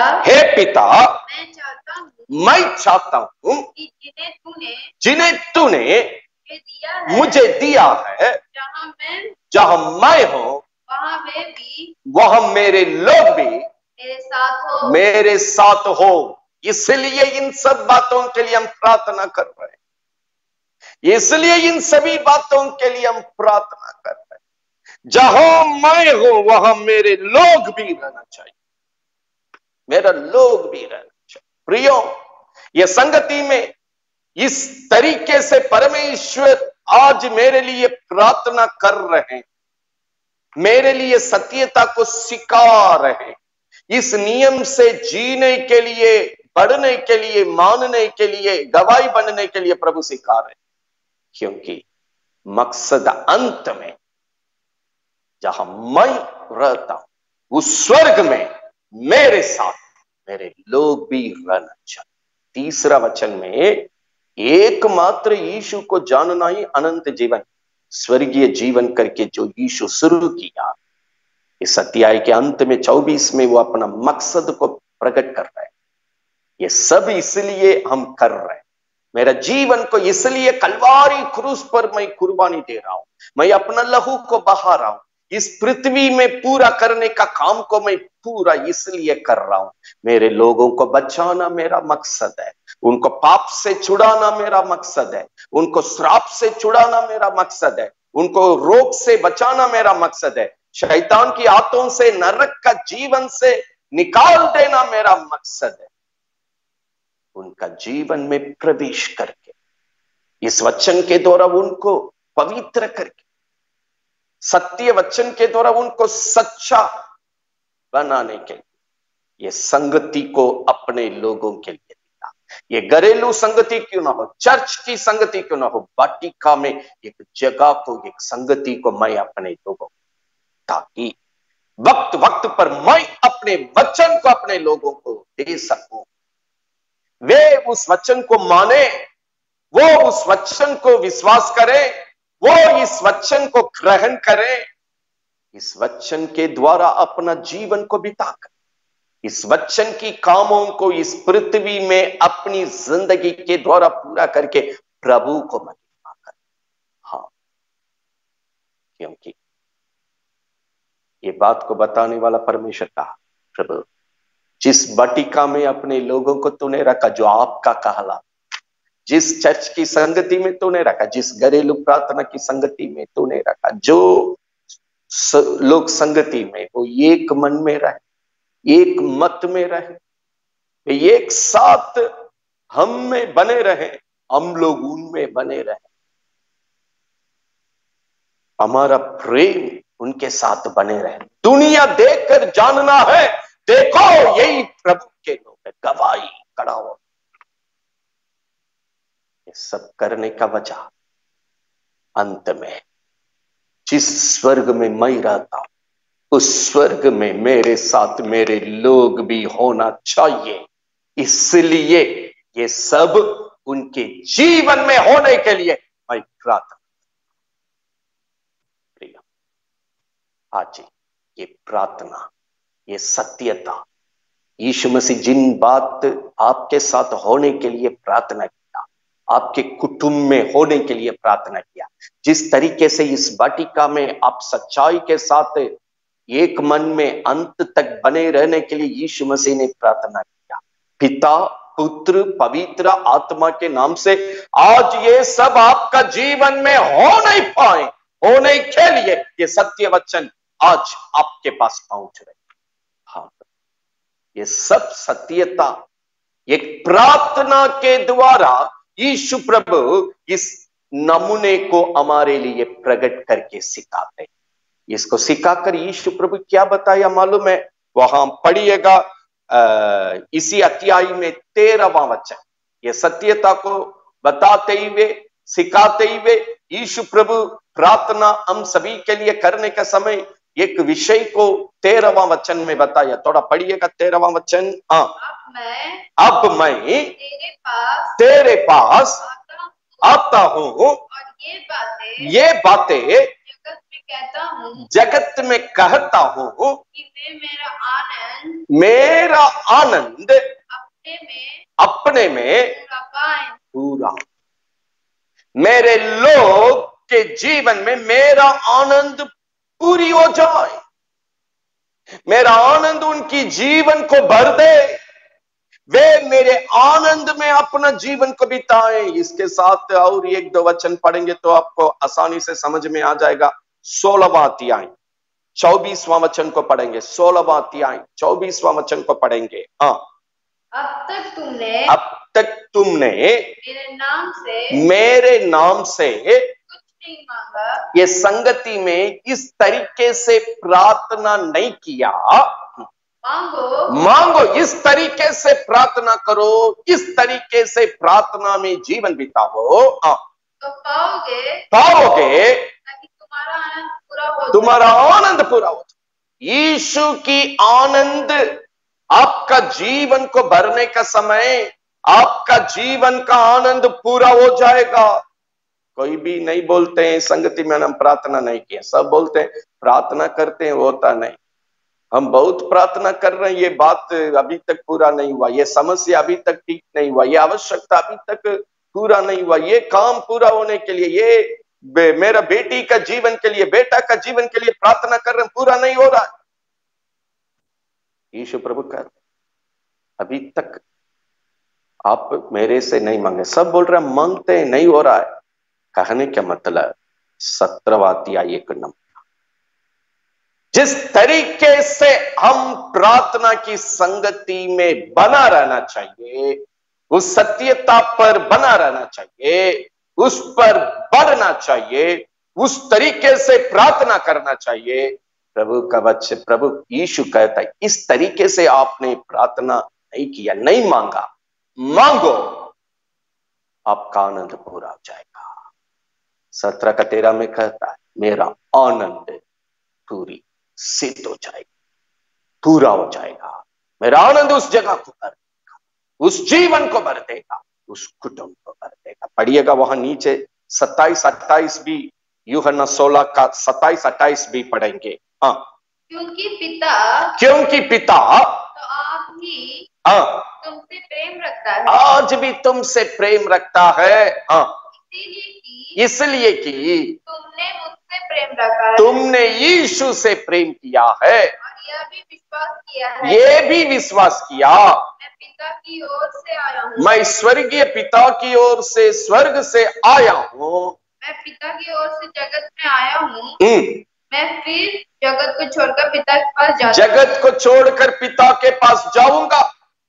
मैं चाहता हूं कि जिन्हें तूने मुझे दिया है, जहां मैं हूं वहां मेरे लोग भी मेरे साथ हो। इसलिए इन सब बातों के लिए हम प्रार्थना कर रहे हैं, इसलिए इन सभी बातों के लिए हम प्रार्थना कर रहे हैं। जहां मैं हूं वहां मेरे लोग भी रहना चाहिए, मेरा लोग भी रहना चाहिए। प्रियो, ये संगति में इस तरीके से परमेश्वर आज मेरे लिए प्रार्थना कर रहे हैं, मेरे लिए सत्यता को सिखा रहे हैं। इस नियम से जीने के लिए, बढ़ने के लिए, मानने के लिए, गवाही बनने के लिए प्रभु सिखा रहे हैं, क्योंकि मकसद अंत में जहां मैं रहता हूं उस स्वर्ग में मेरे साथ मेरे लोग भी रहना चाहिए। तीसरा वचन में एकमात्र यीशु को जानना ही अनंत जीवन, स्वर्गीय जीवन करके जो यीशु शुरू किया, इस अध्याय के अंत में 24 में वो अपना मकसद को प्रकट कर रहे हैं। ये सब इसलिए हम कर रहे हैं, मेरा जीवन को इसलिए कलवारी क्रूस पर मैं कुर्बानी दे रहा हूं, मैं अपना लहू को बहा रहा हूं, इस पृथ्वी में पूरा करने का काम को मैं पूरा इसलिए कर रहा हूं। मेरे लोगों को बचाना मेरा मकसद है, उनको पाप से छुड़ाना मेरा मकसद है, उनको श्राप से छुड़ाना मेरा मकसद है, उनको रोग से बचाना मेरा मकसद है, शैतान की आंतों से, नरक का जीवन से निकाल देना मेरा मकसद है। उनका जीवन में प्रवेश करके, इस वचन के द्वारा उनको पवित्र करके, सत्य वचन के द्वारा उनको सच्चा बनाने के लिए ये संगति को अपने लोगों के लिए दिया। ये घरेलू संगति क्यों ना हो, चर्च की संगति क्यों ना हो, वाटिका में एक जगह को, एक संगति को मैं अपने लोगों, ताकि वक्त वक्त पर मैं अपने वचन को अपने लोगों को दे सकूं, वे उस वचन को माने, वो उस वचन को विश्वास करें, वो इस वचन को ग्रहण करें, इस वचन के द्वारा अपना जीवन को बिताकर, इस वचन की कामों को इस पृथ्वी में अपनी जिंदगी के द्वारा पूरा करके प्रभु को महिमा करें। हाँ, क्योंकि ये बात को बताने वाला परमेश्वर कहा, प्रभु जिस वाटिका में अपने लोगों को तूने रखा, जो आपका कहला, जिस चर्च की संगति में तूने रखा, जिस घरेलू प्रार्थना की संगति में तूने रखा, जो लोग संगति में वो एक मन में रहे, एक मत में रहे, एक साथ हम में बने रहे, हम लोग उनमें बने रहे, हमारा प्रेम उनके साथ बने रहे। दुनिया देखकर जानना है, देखो यही प्रभु के लोग है, गवाही कड़ाओ। ये सब करने का वजह, अंत में जिस स्वर्ग में मैं रहता हूं, उस स्वर्ग में मेरे साथ मेरे लोग भी होना चाहिए, इसलिए ये सब उनके जीवन में होने के लिए मैं प्रार्थना। आज ये प्रार्थना, ये सत्यता, यीशु मसीह जिन बात आपके साथ होने के लिए प्रार्थना किया, आपके कुटुंब में होने के लिए प्रार्थना किया, जिस तरीके से इस वाटिका में आप सच्चाई के साथ एक मन में अंत तक बने रहने के लिए यीशु मसीह ने प्रार्थना किया, पिता पुत्र पवित्र आत्मा के नाम से आज ये सब आपका जीवन में हो नहीं पाए, होने के लिए ये सत्य वचन आज आपके पास पहुंच रहे। हाँ, ये सब सत्यता एक प्रार्थना के द्वारा यीशु प्रभु इस नमूने को हमारे लिए प्रकट करके सिखाते हैं। इसको सिखाकर यीशु प्रभु क्या बताया मालूम है? वहां पढ़िएगा इसी अध्याय में 13वां वचन। ये सत्यता को बताते हुए, सिखाते हुए यीशु प्रभु प्रार्थना हम सभी के लिए करने का समय एक विषय को 13वां वचन में बताया। थोड़ा पढ़िएगा 13वां वचन। हाँ, अब मैं तेरे पास आता हूँ और ये बातें जगत में कहता हूँ कि मेरा आनंद अपने में पूरा, मेरे लोग के जीवन में मेरा आनंद पूरी हो जाए, मेरा आनंद उनकी जीवन को भर दे, वे मेरे आनंद में अपना जीवन को बिताएं। इसके साथ और एक दो वचन पढ़ेंगे तो आपको आसानी से समझ में आ जाएगा। 16वां अध्याय 24वां वचन को पढ़ेंगे। 16वां अध्याय 24वां वचन को पढ़ेंगे। हाँ, अब तक तुमने मेरे नाम से नहीं मांगा। ये संगति में इस तरीके से प्रार्थना नहीं किया। मांगो, इस तरीके से प्रार्थना करो, इस तरीके से प्रार्थना में जीवन बिताओ तो पाओगे ताकि तुम्हारा आनंद पूरा हो। यीशु की आनंद आपका जीवन को भरने का समय, आपका जीवन का आनंद पूरा हो जाएगा। कोई भी नहीं बोलते हैं संगति में हम प्रार्थना नहीं किए, सब बोलते हैं प्रार्थना करते हैं, होता नहीं। हम बहुत प्रार्थना कर रहे हैं, ये बात अभी तक पूरा नहीं हुआ, ये समस्या अभी तक ठीक नहीं हुआ, ये आवश्यकता अभी तक पूरा नहीं हुआ, ये काम पूरा होने के लिए, ये मेरा बेटी का जीवन के लिए, बेटा का जीवन के लिए प्रार्थना कर रहे हैं, पूरा नहीं हो रहा है। यीशु प्रभु कहते अभी तक आप मेरे से नहीं मांगे, सब बोल रहे हैं मांगते हैं, नहीं हो रहा है। कहने का मतलब 17वां अध्याय 1 नंबर, जिस तरीके से हम प्रार्थना की संगति में बना रहना चाहिए, उस सत्यता पर बना रहना चाहिए, उस पर बढ़ना चाहिए, उस तरीके से प्रार्थना करना चाहिए। प्रभु का वचन, प्रभु यीशु कहता है इस तरीके से आपने प्रार्थना नहीं किया, नहीं मांगा, मांगो, आपका आनंद पूरा हो जाएगा। 17 का 13 में कहता है मेरा आनंद पूरी सिद्ध हो जाएगा, पूरा हो जाएगा। मेरा आनंद उस जगह को भर देगा, उस जीवन को भर देगा, उस कुटुंब को भर देगा। पढ़िएगा वहां नीचे 27-28 भी, यूहन्ना 16 का 27-28 भी पढ़ेंगे। हाँ, क्योंकि पिता तो आप ही तुमसे प्रेम रखता है, आज भी तुमसे प्रेम रखता है। हाँ, इसलिए कि तुमने मुझसे प्रेम रखा है, तुमने यीशु से प्रेम किया है, और यह भी विश्वास किया है, ये भी विश्वास किया मैं पिता की ओर से आया हूँ, मैं स्वर्गीय पिता की ओर से स्वर्ग से आया हूँ, मैं पिता की ओर से जगत में आया हूँ, मैं फिर जगत को छोड़कर पिता के पास जाऊंगा, जगत को छोड़कर पिता के पास जाऊंगा।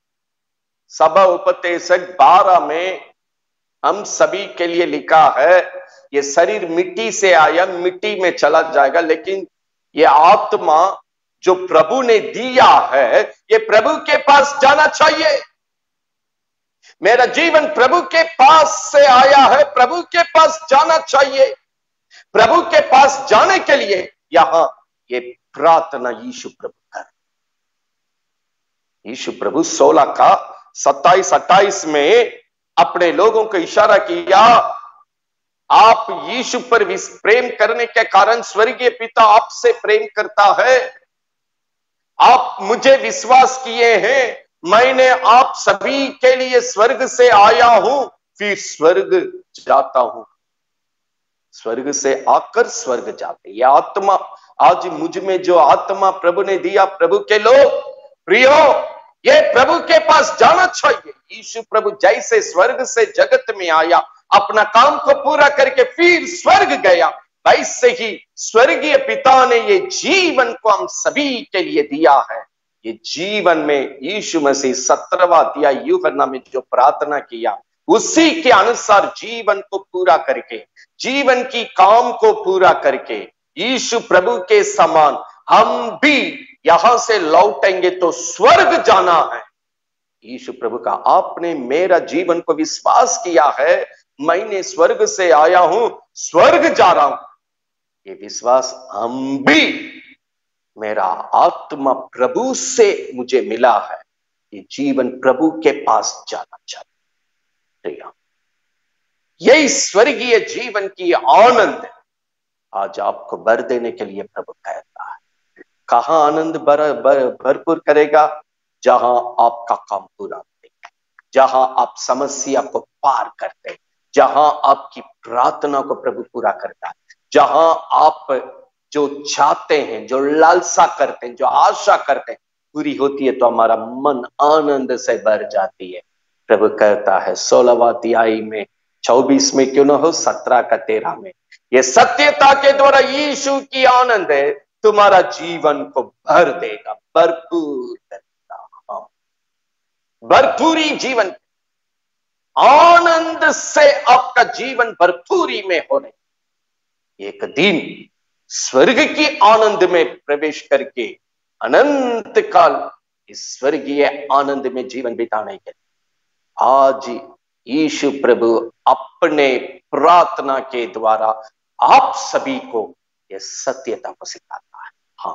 सभा उपदेशक 12 में हम सभी के लिए लिखा है ये शरीर मिट्टी से आया, मिट्टी में चला जाएगा, लेकिन ये आत्मा जो प्रभु ने दिया है ये प्रभु के पास जाना चाहिए। मेरा जीवन प्रभु के पास से आया है, प्रभु के पास जाना चाहिए। प्रभु के पास जाने के लिए यहां ये प्रार्थना यीशु प्रभु कर, यीशु प्रभु 16 का 27-28 में अपने लोगों को इशारा किया, आप यीशु पर प्रेम करने के कारण स्वर्गीय पिता आपसे प्रेम करता है, आप मुझे विश्वास किए हैं, मैंने आप सभी के लिए स्वर्ग से आया हूं, फिर स्वर्ग जाता हूं, स्वर्ग से आकर स्वर्ग जाते। यह आत्मा आज मुझ में जो आत्मा प्रभु ने दिया, प्रभु के लोग प्रियो, ये प्रभु के पास जाना चाहिए। यीशु प्रभु जैसे स्वर्ग से जगत में आया, अपना काम को पूरा करके फिर स्वर्ग गया, वैसे ही स्वर्गीय पिता ने ये जीवन को हम सभी के लिए दिया है। ये जीवन में यीशु मसीह 17वां अध्याय यूहन्ना में जो प्रार्थना किया, उसी के अनुसार जीवन को पूरा करके, जीवन की काम को पूरा करके यीशु प्रभु के समान हम भी यहां से लौटेंगे तो स्वर्ग जाना है। यीशु प्रभु का आपने मेरा जीवन को विश्वास किया है, मैंने स्वर्ग से आया हूं, स्वर्ग जा रहा हूं, ये विश्वास हम भी, मेरा आत्मा प्रभु से मुझे मिला है, ये जीवन प्रभु के पास जाना चाहिए। यही स्वर्गीय जीवन की आनंद आज आपको भर देने के लिए प्रभु कहता है। कहां आनंद भरपूर करेगा? जहां आपका काम पूरा होगा, जहां आप समस्या को पार करते हैं, जहां आपकी प्रार्थना को प्रभु पूरा करता है, जहां आप जो चाहते हैं, जो लालसा करते हैं, जो आशा करते हैं पूरी होती है, तो हमारा मन आनंद से भर जाती है। प्रभु कहता है 16वां अध्याय में 24 में क्यों ना हो, 17 का 13 में, ये सत्यता के द्वारा यीशु की आनंद है तुम्हारा जीवन को भर देगा, भरपूर करेगा। भरपूरी जीवन, आनंद से आपका जीवन भरपूरी में होने, एक दिन स्वर्ग की आनंद में प्रवेश करके अनंत काल इस स्वर्गीय आनंद में जीवन बिताने के लिए आज यीशु प्रभु अपने प्रार्थना के द्वारा आप सभी को यह सत्यता को सिखाता है। हाँ,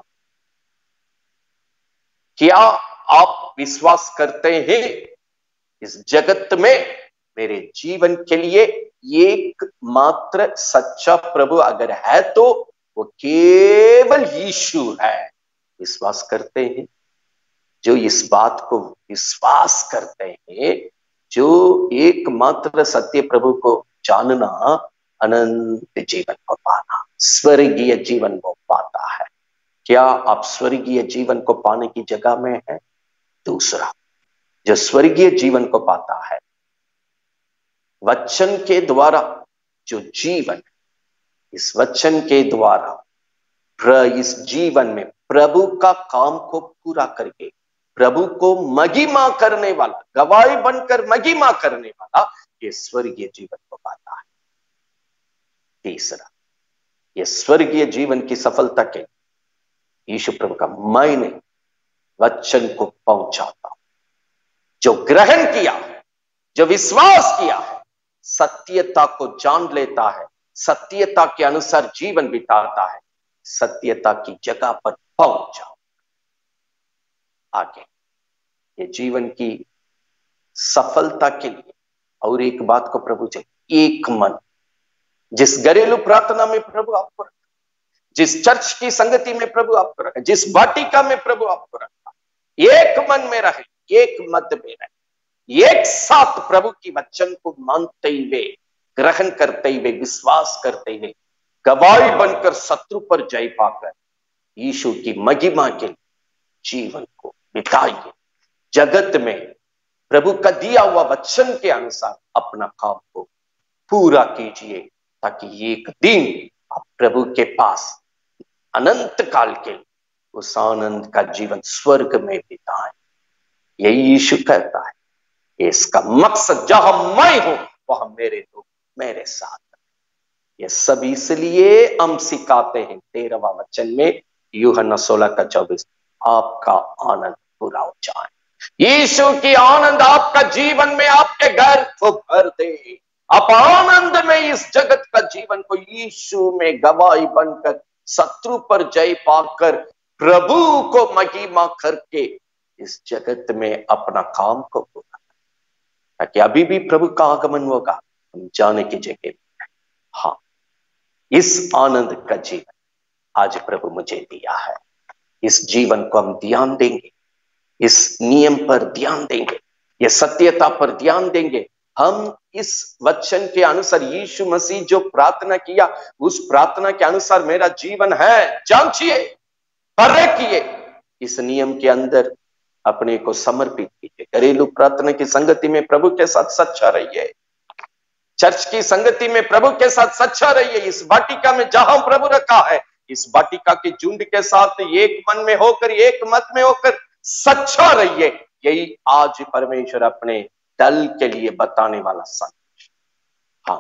क्या आप विश्वास करते हैं इस जगत में मेरे जीवन के लिए एकमात्र सच्चा प्रभु अगर है तो वो केवल यीशु है। विश्वास करते हैं? जो इस बात को विश्वास करते हैं, जो एकमात्र सत्य प्रभु को जानना अनंत जीवन को पाना, स्वर्गीय जीवन को पाता है। क्या आप स्वर्गीय जीवन को पाने की जगह में है? दूसरा, जो स्वर्गीय जीवन को पाता है वचन के द्वारा, जो जीवन इस वचन के द्वारा इस जीवन में प्रभु का काम को पूरा करके प्रभु को महिमा करने वाला, गवाही बनकर महिमा करने वाला, ये स्वर्गीय जीवन को पाता है। तीसरा, ये स्वर्गीय जीवन की सफलता के यीशु प्रभु का मैंने वचन को पहुंचाता हूं। जो ग्रहण किया है, जो विश्वास किया है, सत्यता को जान लेता है, सत्यता के अनुसार जीवन बिताता है, सत्यता की जगह पर पहुंच जाओ। आगे ये जीवन की सफलता के लिए और एक बात को प्रभु चाहिए, एक मन। जिस घरेलू प्रार्थना में प्रभु आपको रखा, जिस चर्च की संगति में प्रभु आपको रखा, जिस वाटिका में प्रभु आपको रखा, एक मन में रहे, एक मत में रहे, एक साथ प्रभु की वचन को मानते हुए, ग्रहण करते हुए, विश्वास करते हुए, गवाही बनकर शत्रु पर जय पाकर यीशु की महिमा के जीवन को बिताइए। जगत में प्रभु का दिया हुआ वचन के अनुसार अपना काम को पूरा कीजिए, ताकि एक दिन आप प्रभु के पास अनंत काल के उस आनंद का जीवन स्वर्ग में बिताएं। यही यीशु कहता है, इसका मकसद जहां मैं हूं वहां मेरे लोग मेरे साथ। ये सब इसलिए हम सिखाते हैं 13वां वचन में, यूहन्ना 16:24, आपका आनंद पूरा हो जाए। यीशु की आनंद आपका जीवन में, आपके घर को भर दे। आप आनंद में इस जगत का जीवन को यीशु में गवाही बनकर, शत्रु पर जय पाकर, प्रभु को महिमा करके इस जगत में अपना काम को पूरा, ताकि अभी भी प्रभु का आगमन होगा, हम जाने की जगह। हाँ, इस आनंद का जीवन आज प्रभु मुझे दिया है। इस जीवन को हम ध्यान देंगे, इस नियम पर ध्यान देंगे, ये सत्यता पर ध्यान देंगे। हम इस वचन के अनुसार यीशु मसीह जो प्रार्थना किया, उस प्रार्थना के अनुसार मेरा जीवन है, जांचिए, परखिए। इस नियम के अंदर अपने को समर्पित कीजिए। घरेलू प्रार्थना की संगति में प्रभु के साथ सच्चा रहिए, चर्च की संगति में प्रभु के साथ सच्चा रहिए। इस वाटिका में जहां प्रभु रखा है, इस वाटिका के झुंड के साथ एक मन में होकर, एक मत में होकर सच्चा रहिए। यही आज परमेश्वर अपने दल के लिए बताने वाला संदेश। हाँ,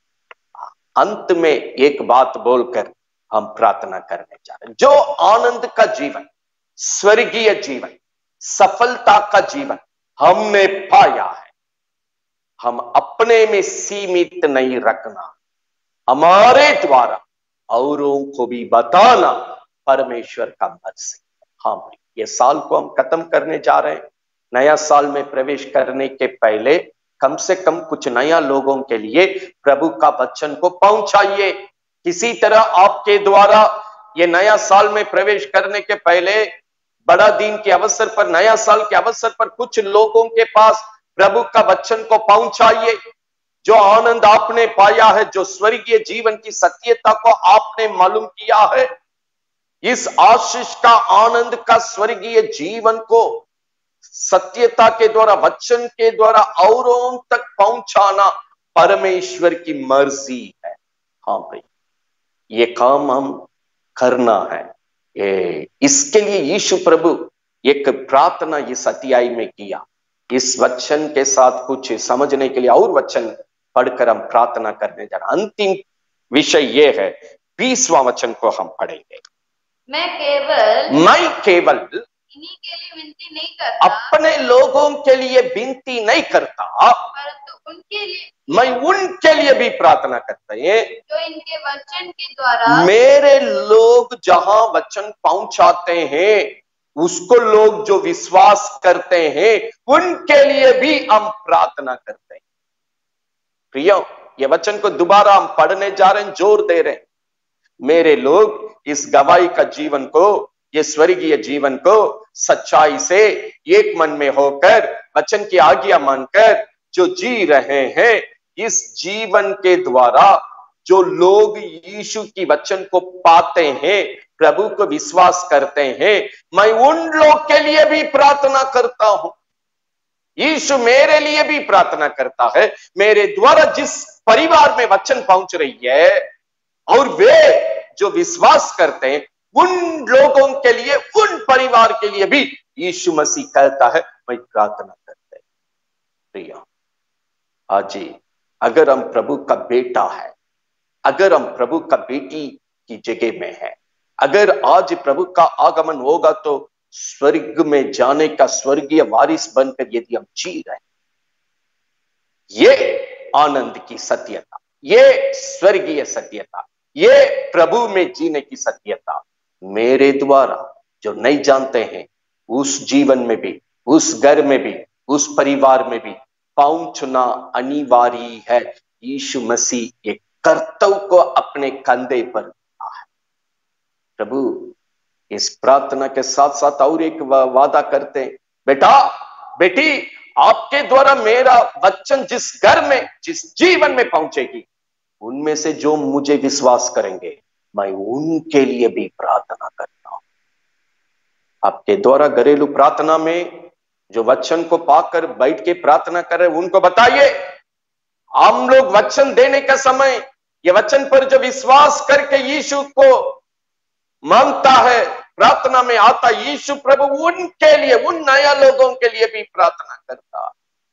अंत में एक बात बोलकर हम प्रार्थना करने जा रहे हैं। जो आनंद का जीवन, स्वर्गीय जीवन, सफलता का जीवन हमने पाया है, हम अपने में सीमित नहीं रखना, हमारे द्वारा औरों को भी बताना परमेश्वर का मर्जी है। हाँ, ये साल को हम खत्म करने जा रहे हैं। नया साल में प्रवेश करने के पहले कम से कम कुछ नया लोगों के लिए प्रभु का वचन को पहुंचाइए। किसी तरह आपके द्वारा ये नया साल में प्रवेश करने के पहले, बड़ा दिन के अवसर पर, नया साल के अवसर पर कुछ लोगों के पास प्रभु का वचन को पहुंचाइए। जो आनंद आपने पाया है, जो स्वर्गीय जीवन की सत्यता को आपने मालूम किया है, इस आशीष का, आनंद का, स्वर्गीय जीवन को सत्यता के द्वारा, वचन के द्वारा औरों तक पहुंचाना परमेश्वर की मर्जी है। हाँ भाई, ये काम हम करना है। इसके लिए यीशु प्रभु एक प्रार्थना इस अध्याय में किया। इस वचन के साथ कुछ समझने के लिए और वचन पढ़कर हम प्रार्थना करने जा रहे हैं। अंतिम विषय ये है, 20वां वचन को हम पढ़ेंगे। मैं केवल इन्हीं के लिए विनती नहीं करता, अपने लोगों के लिए विनती नहीं करता, परंतु उनके लिए, मैं उनके लिए भी प्रार्थना करता है जो इनके वचन के द्वारा, मेरे लोग जहां वचन पहुंचाते हैं, उसको लोग जो विश्वास करते हैं, उनके लिए भी हम प्रार्थना करते हैं। प्रियो, ये वचन को दोबारा हम पढ़ने जा रहे हैं, जोर दे रहे हैं। मेरे लोग इस गवाही का जीवन को, ये स्वर्गीय जीवन को सच्चाई से एक मन में होकर वचन की आज्ञा मानकर जो जी रहे हैं, इस जीवन के द्वारा जो लोग यीशु की वचन को पाते हैं, प्रभु को विश्वास करते हैं, मैं उन लोग के लिए भी प्रार्थना करता हूं। यीशु मेरे लिए भी प्रार्थना करता है। मेरे द्वारा जिस परिवार में वचन पहुंच रही है और वे जो विश्वास करते हैं, उन लोगों के लिए, उन परिवार के लिए भी यीशु मसीह कहता है मैं प्रार्थना करते हैं। प्रिय, आज अगर हम प्रभु का बेटा है, अगर हम प्रभु का बेटी की जगह में है, अगर आज प्रभु का आगमन होगा तो स्वर्ग में जाने का स्वर्गीय वारिस बनकर यदि हम जी रहे, ये आनंद की सत्यता, ये स्वर्गीय सत्यता, ये प्रभु में जीने की सत्यता मेरे द्वारा जो नहीं जानते हैं, उस जीवन में भी, उस घर में भी, उस परिवार में भी पहुंचना अनिवार्य है। यीशु मसीह एक कर्तव्य को अपने कंधे पर लिया है। प्रभु इस प्रार्थना के साथ साथ और एक वादा करते हैं, बेटा बेटी, आपके द्वारा मेरा वचन जिस घर में, जिस जीवन में पहुंचेगी, उनमें से जो मुझे विश्वास करेंगे, मैं उनके लिए भी प्रार्थना करता हूं। आपके द्वारा घरेलू प्रार्थना में जो वचन को पाकर बैठ के प्रार्थना कर रहे, उनको बताइए, हम लोग वचन देने का समय, ये वचन पर जो विश्वास करके यीशु को मानता है, प्रार्थना में आता, यीशु प्रभु उनके लिए, उन नया लोगों के लिए भी प्रार्थना करता।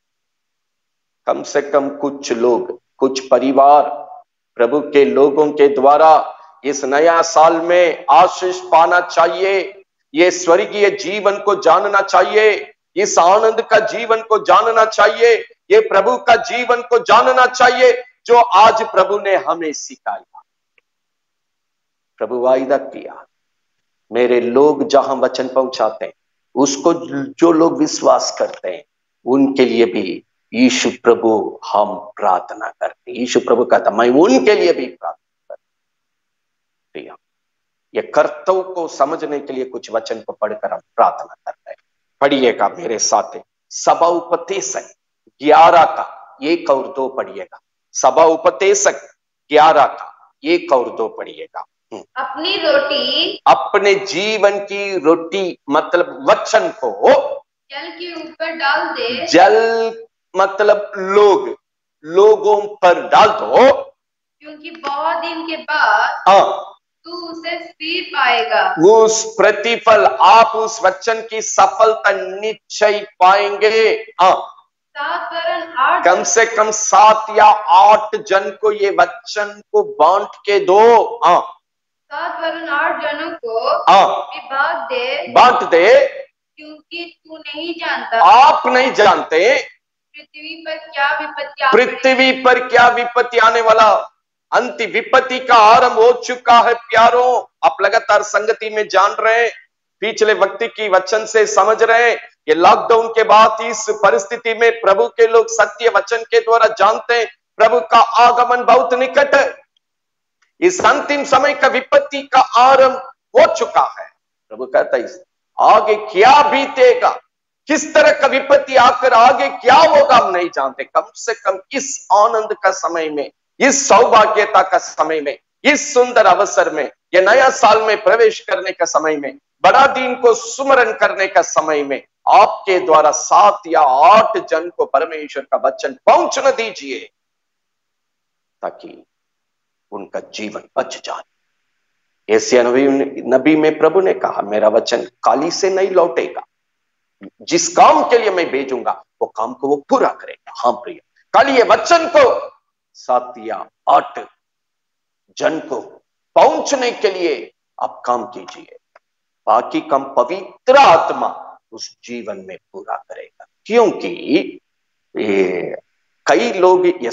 कम से कम कुछ लोग, कुछ परिवार प्रभु के लोगों के द्वारा इस नया साल में आशीष पाना चाहिए, ये स्वर्गीय जीवन को जानना चाहिए, इस आनंद का जीवन को जानना चाहिए, ये प्रभु का जीवन को जानना चाहिए जो आज प्रभु ने हमें सिखाया। प्रभु वायदा किया, मेरे लोग जहां वचन पहुंचाते हैं, उसको जो लोग विश्वास करते हैं, उनके लिए भी यीशु प्रभु हम प्रार्थना करते। यीशु प्रभु कहता, मैं उनके लिए भी प्रार्थना करता। ये कर्तव्य को समझने के लिए कुछ वचन को पढ़कर हम प्रार्थना करते हैं। पढ़िएगा मेरे साथ, सभा उपदेशक 11 का 1 और 2 पढ़िएगा। सभा उपदेशक 11 का 1 और 2 पढ़िएगा। अपनी रोटी, अपने जीवन की रोटी मतलब वचन को जल के ऊपर डाल दे। जल मतलब लोगों पर डाल दो, क्योंकि बहुत दिन के बाद तू उसे फिर पाएगा। उस प्रतिफल, आप उस वचन की सफलता निश्चय पाएंगे। 7 वरन 8, कम से कम 7 या 8 जन को ये वचन को बांट के दो। 7 वरन 8 जनों को बांट दे, क्योंकि तू नहीं जानता, आप नहीं जानते पृथ्वी पर क्या विपत्ति आने वाला। अंत विपत्ति का आरंभ हो चुका है प्यारों। आप लगातार संगति में जान रहे हैं, पिछले वक्त की वचन से समझ रहे हैं। ये लॉकडाउन के बाद इस परिस्थिति में प्रभु के लोग सत्य वचन के द्वारा जानते हैं प्रभु का आगमन बहुत निकट है। इस अंतिम समय का विपत्ति का आरंभ हो चुका है। प्रभु कहता है आगे क्या बीतेगा, किस तरह का विपत्ति आकर आगे क्या होगा हम नहीं जानते। कम से कम इस आनंद का समय में, इस सौभाग्यता का समय में, इस सुंदर अवसर में, ये नया साल में प्रवेश करने का समय में, बड़ा दिन को सुमरन करने का समय में आपके द्वारा 7 या 8 जन को परमेश्वर का वचन पहुंचने दीजिए ताकि उनका जीवन बच जाए। एशिया नबी में प्रभु ने कहा मेरा वचन खाली से नहीं लौटेगा, जिस काम के लिए मैं भेजूंगा वो काम को वो पूरा करेगा। हाँ प्रिय, कल ये वचन को 7 या 8 जन को पहुंचने के लिए आप काम कीजिए, बाकी काम पवित्र आत्मा उस जीवन में पूरा करेगा। क्योंकि कई लोग ये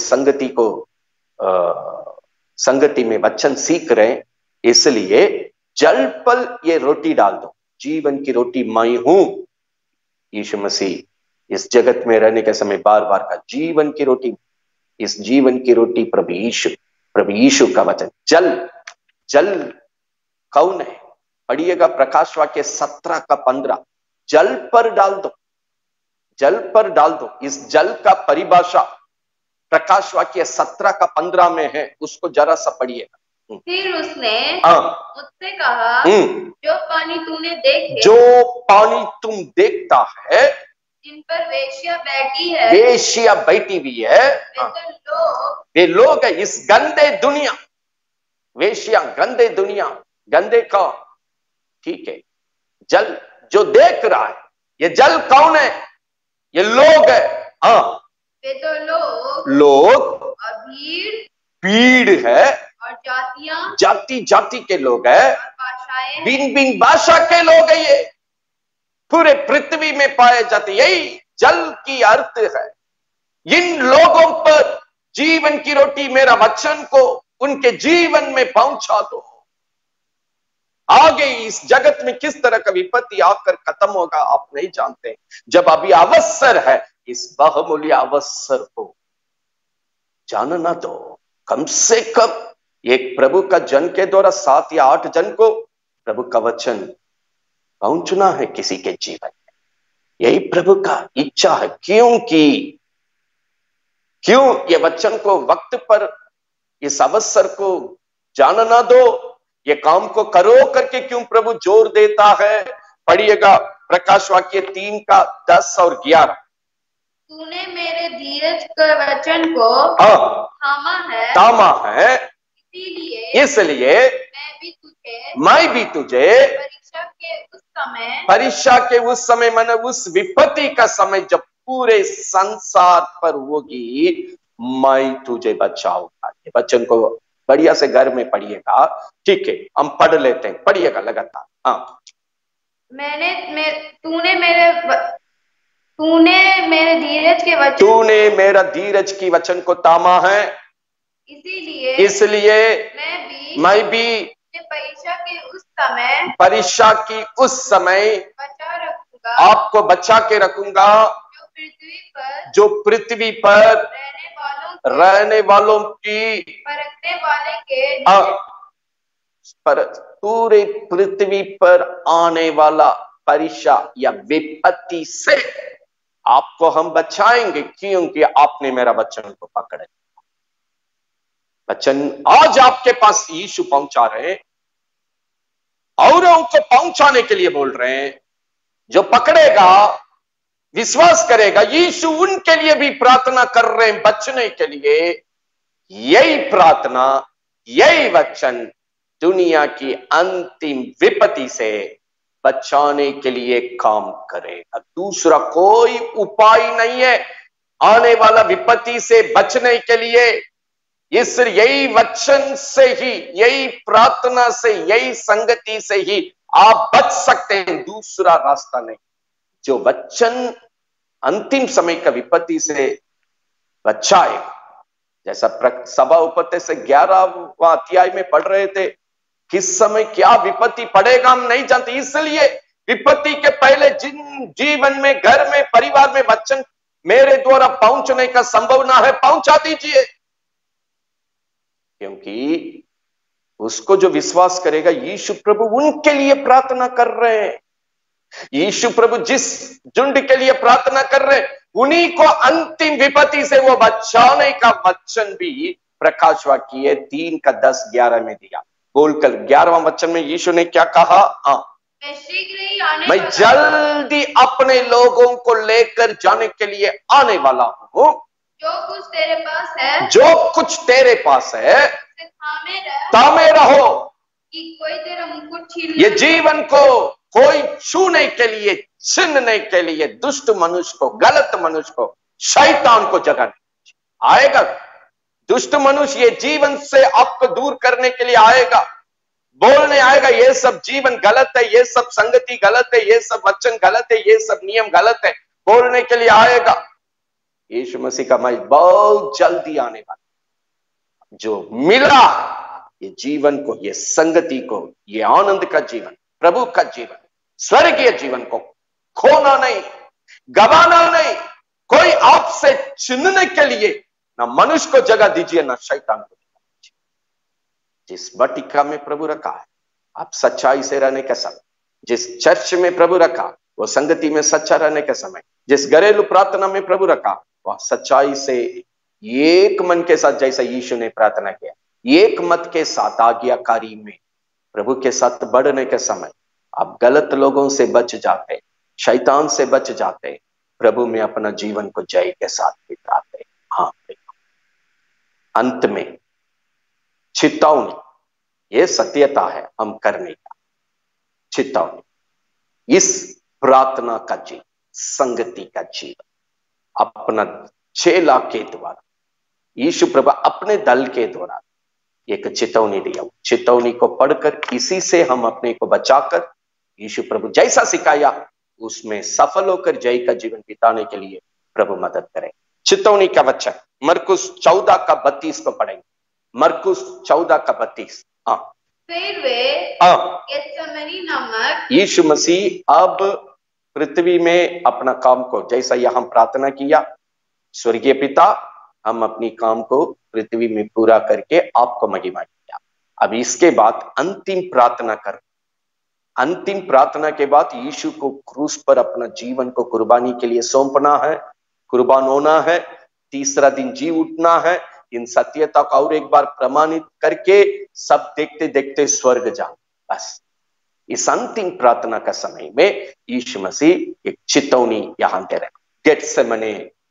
संगति में वचन सीख रहे हैं, इसलिए जल पल ये रोटी डाल दो। जीवन की रोटी मैं हूं। यीशु मसीह इस जगत में रहने के समय बार बार का जीवन की रोटी इस जीवन की रोटी प्रभु यीशु का वचन। जल जल कौन है? पढ़िएगा प्रकाश वाक्य 17 का 15। जल पर डाल दो, जल पर डाल दो। इस जल का परिभाषा प्रकाश वाक्य 17 का 15 में है, उसको जरा सा पढ़िएगा। फिर उसने मुझसे कहा, जो पानी तूने देखे, जो पानी तुम देखता है, जिन पर वेश्या बैठी है, वेश्या बैठी हुई है, वे लोग है इस गंदे दुनिया। वेश्या गंदे दुनिया, गंदे का, ठीक है। जल जो देख रहा है, ये जल कौन है? ये लोग है। हाँ, वे तो लोग और भीड़ है, और जातियां, जाति जाति के लोग है, भाषाएं, भिन्न भिन्न भाषा के लोग है। ये पूरे पृथ्वी में पाए जाते, यही जल की अर्थ है। इन लोगों पर जीवन की रोटी मेरा वचन को उनके जीवन में पहुंचा दो। आगे इस जगत में किस तरह का विपत्ति आकर खत्म होगा आप नहीं जानते। जब अभी अवसर है, इस बहुमूल्य अवसर को जानना दो। कम से कम एक प्रभु का जन के द्वारा 7 या 8 जन को प्रभु का वचन पहुंचना है किसी के जीवन में। यही प्रभु का इच्छा है। क्यों ये वचन को वक्त पर इस अवसर को जानना दो, ये काम को करो करके क्यों प्रभु जोर देता है? पढ़िएगा प्रकाश वाक्य 3 का 10 और 11। तूने मेरे धीरज के वचन को थामा है, इसलिए मैं भी तुझे परीक्षा के उस समय माने उस विपत्ति का समय जब पूरे संसार पर होगी, मैं तुझे बचाऊंगा। ये वचन को बढ़िया से घर में पढ़िएगा, ठीक है? हम पढ़ लेते हैं, पढ़िएगा लगातार। हाँ, तूने मेरे धीरज के वचन, तूने मेरा धीरज की वचन को थामा है, इसलिए मैं भी परीक्षा की उस समय बचा रखूंगा, आपको बचा के रखूंगा, जो पृथ्वी पर रहने वालों की परखने वाले के पर पूरे पृथ्वी पर आने वाला परीक्षा या विपत्ति से आपको हम बचाएंगे, क्योंकि आपने मेरा वचन को पकड़े। वचन आज आपके पास यीशु पहुंचा रहे हैं, औरों को पहुंचाने के लिए बोल रहे हैं। जो पकड़ेगा, विश्वास करेगा, यीशु उनके लिए भी प्रार्थना कर रहे हैं बचने के लिए। यही प्रार्थना, यही वचन दुनिया की अंतिम विपत्ति से बचाने के लिए काम करेगा। दूसरा कोई उपाय नहीं है आने वाला विपत्ति से बचने के लिए। इस यही वचन से ही, यही प्रार्थना से, यही संगति से ही आप बच सकते हैं, दूसरा रास्ता नहीं। जो वचन अंतिम समय का विपत्ति से बचाएगा, जैसा सभा उपदेश से 11वां अध्याय में पढ़ रहे थे, किस समय क्या विपत्ति पड़ेगा हम नहीं जानते। इसलिए विपत्ति के पहले जिन जीवन में, घर में, परिवार में वचन मेरे द्वारा पहुंचने का संभावना है, पहुंचा दीजिए। क्योंकि उसको जो विश्वास करेगा, यीशु प्रभु उनके लिए प्रार्थना कर रहे हैं। यीशु प्रभु जिस झुंड के लिए प्रार्थना कर रहे हैं, उन्हीं को अंतिम विपत्ति से वो बचाने का वचन भी प्रकाश वाक्य 3 का 10-11 में दिया। बोलकर 11वां वचन में यीशु ने क्या कहा? मैं जल्दी अपने लोगों को लेकर जाने के लिए आने वाला हूं। जो कुछ तेरे पास है, जो कुछ तेरे पास है, थामे रहो कि कोई तेरा मुकुट छीन ये जीवन को कोई छूने के लिए, छीनने के लिए दुष्ट मनुष्य को, गलत मनुष्य को, शैतान को जगह आएगा। दुष्ट मनुष्य ये जीवन से आपको दूर करने के लिए आएगा, बोलने आएगा ये सब जीवन गलत है, ये सब संगति गलत है, ये सब वचन गलत है, ये सब नियम गलत है, बोलने के लिए आएगा। यीशु मसीह का मैं बहुत जल्दी आने वाला, जो मिला ये जीवन को, ये संगति को, ये आनंद का जीवन, प्रभु का जीवन, स्वर्गीय जीवन को खोना नहीं, गवाना नहीं। कोई आपसे छीनने के लिए ना मनुष्य को जगह दीजिए, ना शैतान को जगह दीजिए। जिस वाटिका में प्रभु रखा है, आप सच्चाई से रहने का समय, जिस चर्च में प्रभु रखा वो संगति में सच्चा रहने का समय, जिस घरेलू प्रार्थना में प्रभु रखा वह सच्चाई से एक मन के साथ, जैसा यीशु ने प्रार्थना किया, एक मत के साथ आज्ञाकारी में प्रभु के साथ बढ़ने के समय आप गलत लोगों से बच जाते, शैतान से बच जाते, प्रभु में अपना जीवन को जय के साथ बिताते। हाँ, अंत में चेतावनी, ये सत्यता है हम करने का। चेतावनी, इस प्रार्थना का जीवन, संगति का जीवन अपना चेला के द्वारा, यीशु प्रभु अपने दल के द्वारा एक चेतावनी दिया। चेतावनी को पढ़कर इसी से हम अपने को बचाकर यीशु प्रभु जैसा सिखाया उसमें सफल होकर जय का जीवन बिताने के लिए प्रभु मदद करें। चेतावनी का वचन मरकुस 14 का 32 को पढ़ेंगे। मरकुस 14 का 32। हाँ, फिर वे गेत्सेमनी नामक, यीशु मसीह अब पृथ्वी में अपना काम को, जैसा यहां प्रार्थना किया, स्वर्गीय पिता हम अपनी काम को पृथ्वी में पूरा करके आपको महिमा किया, अब इसके बाद अंतिम प्रार्थना कर। अंतिम प्रार्थना के बाद यीशु को क्रूस पर अपना जीवन को कुर्बानी के लिए सौंपना है, कुर्बान होना है, तीसरा दिन जी उठना है। इन सत्यता को और एक बार प्रमाणित करके सब देखते देखते स्वर्ग जा। बस इस अंतिम प्रार्थना का समय में यीशु मसीह एक चेतावनी यहां दे रहे। गेत्सेमने,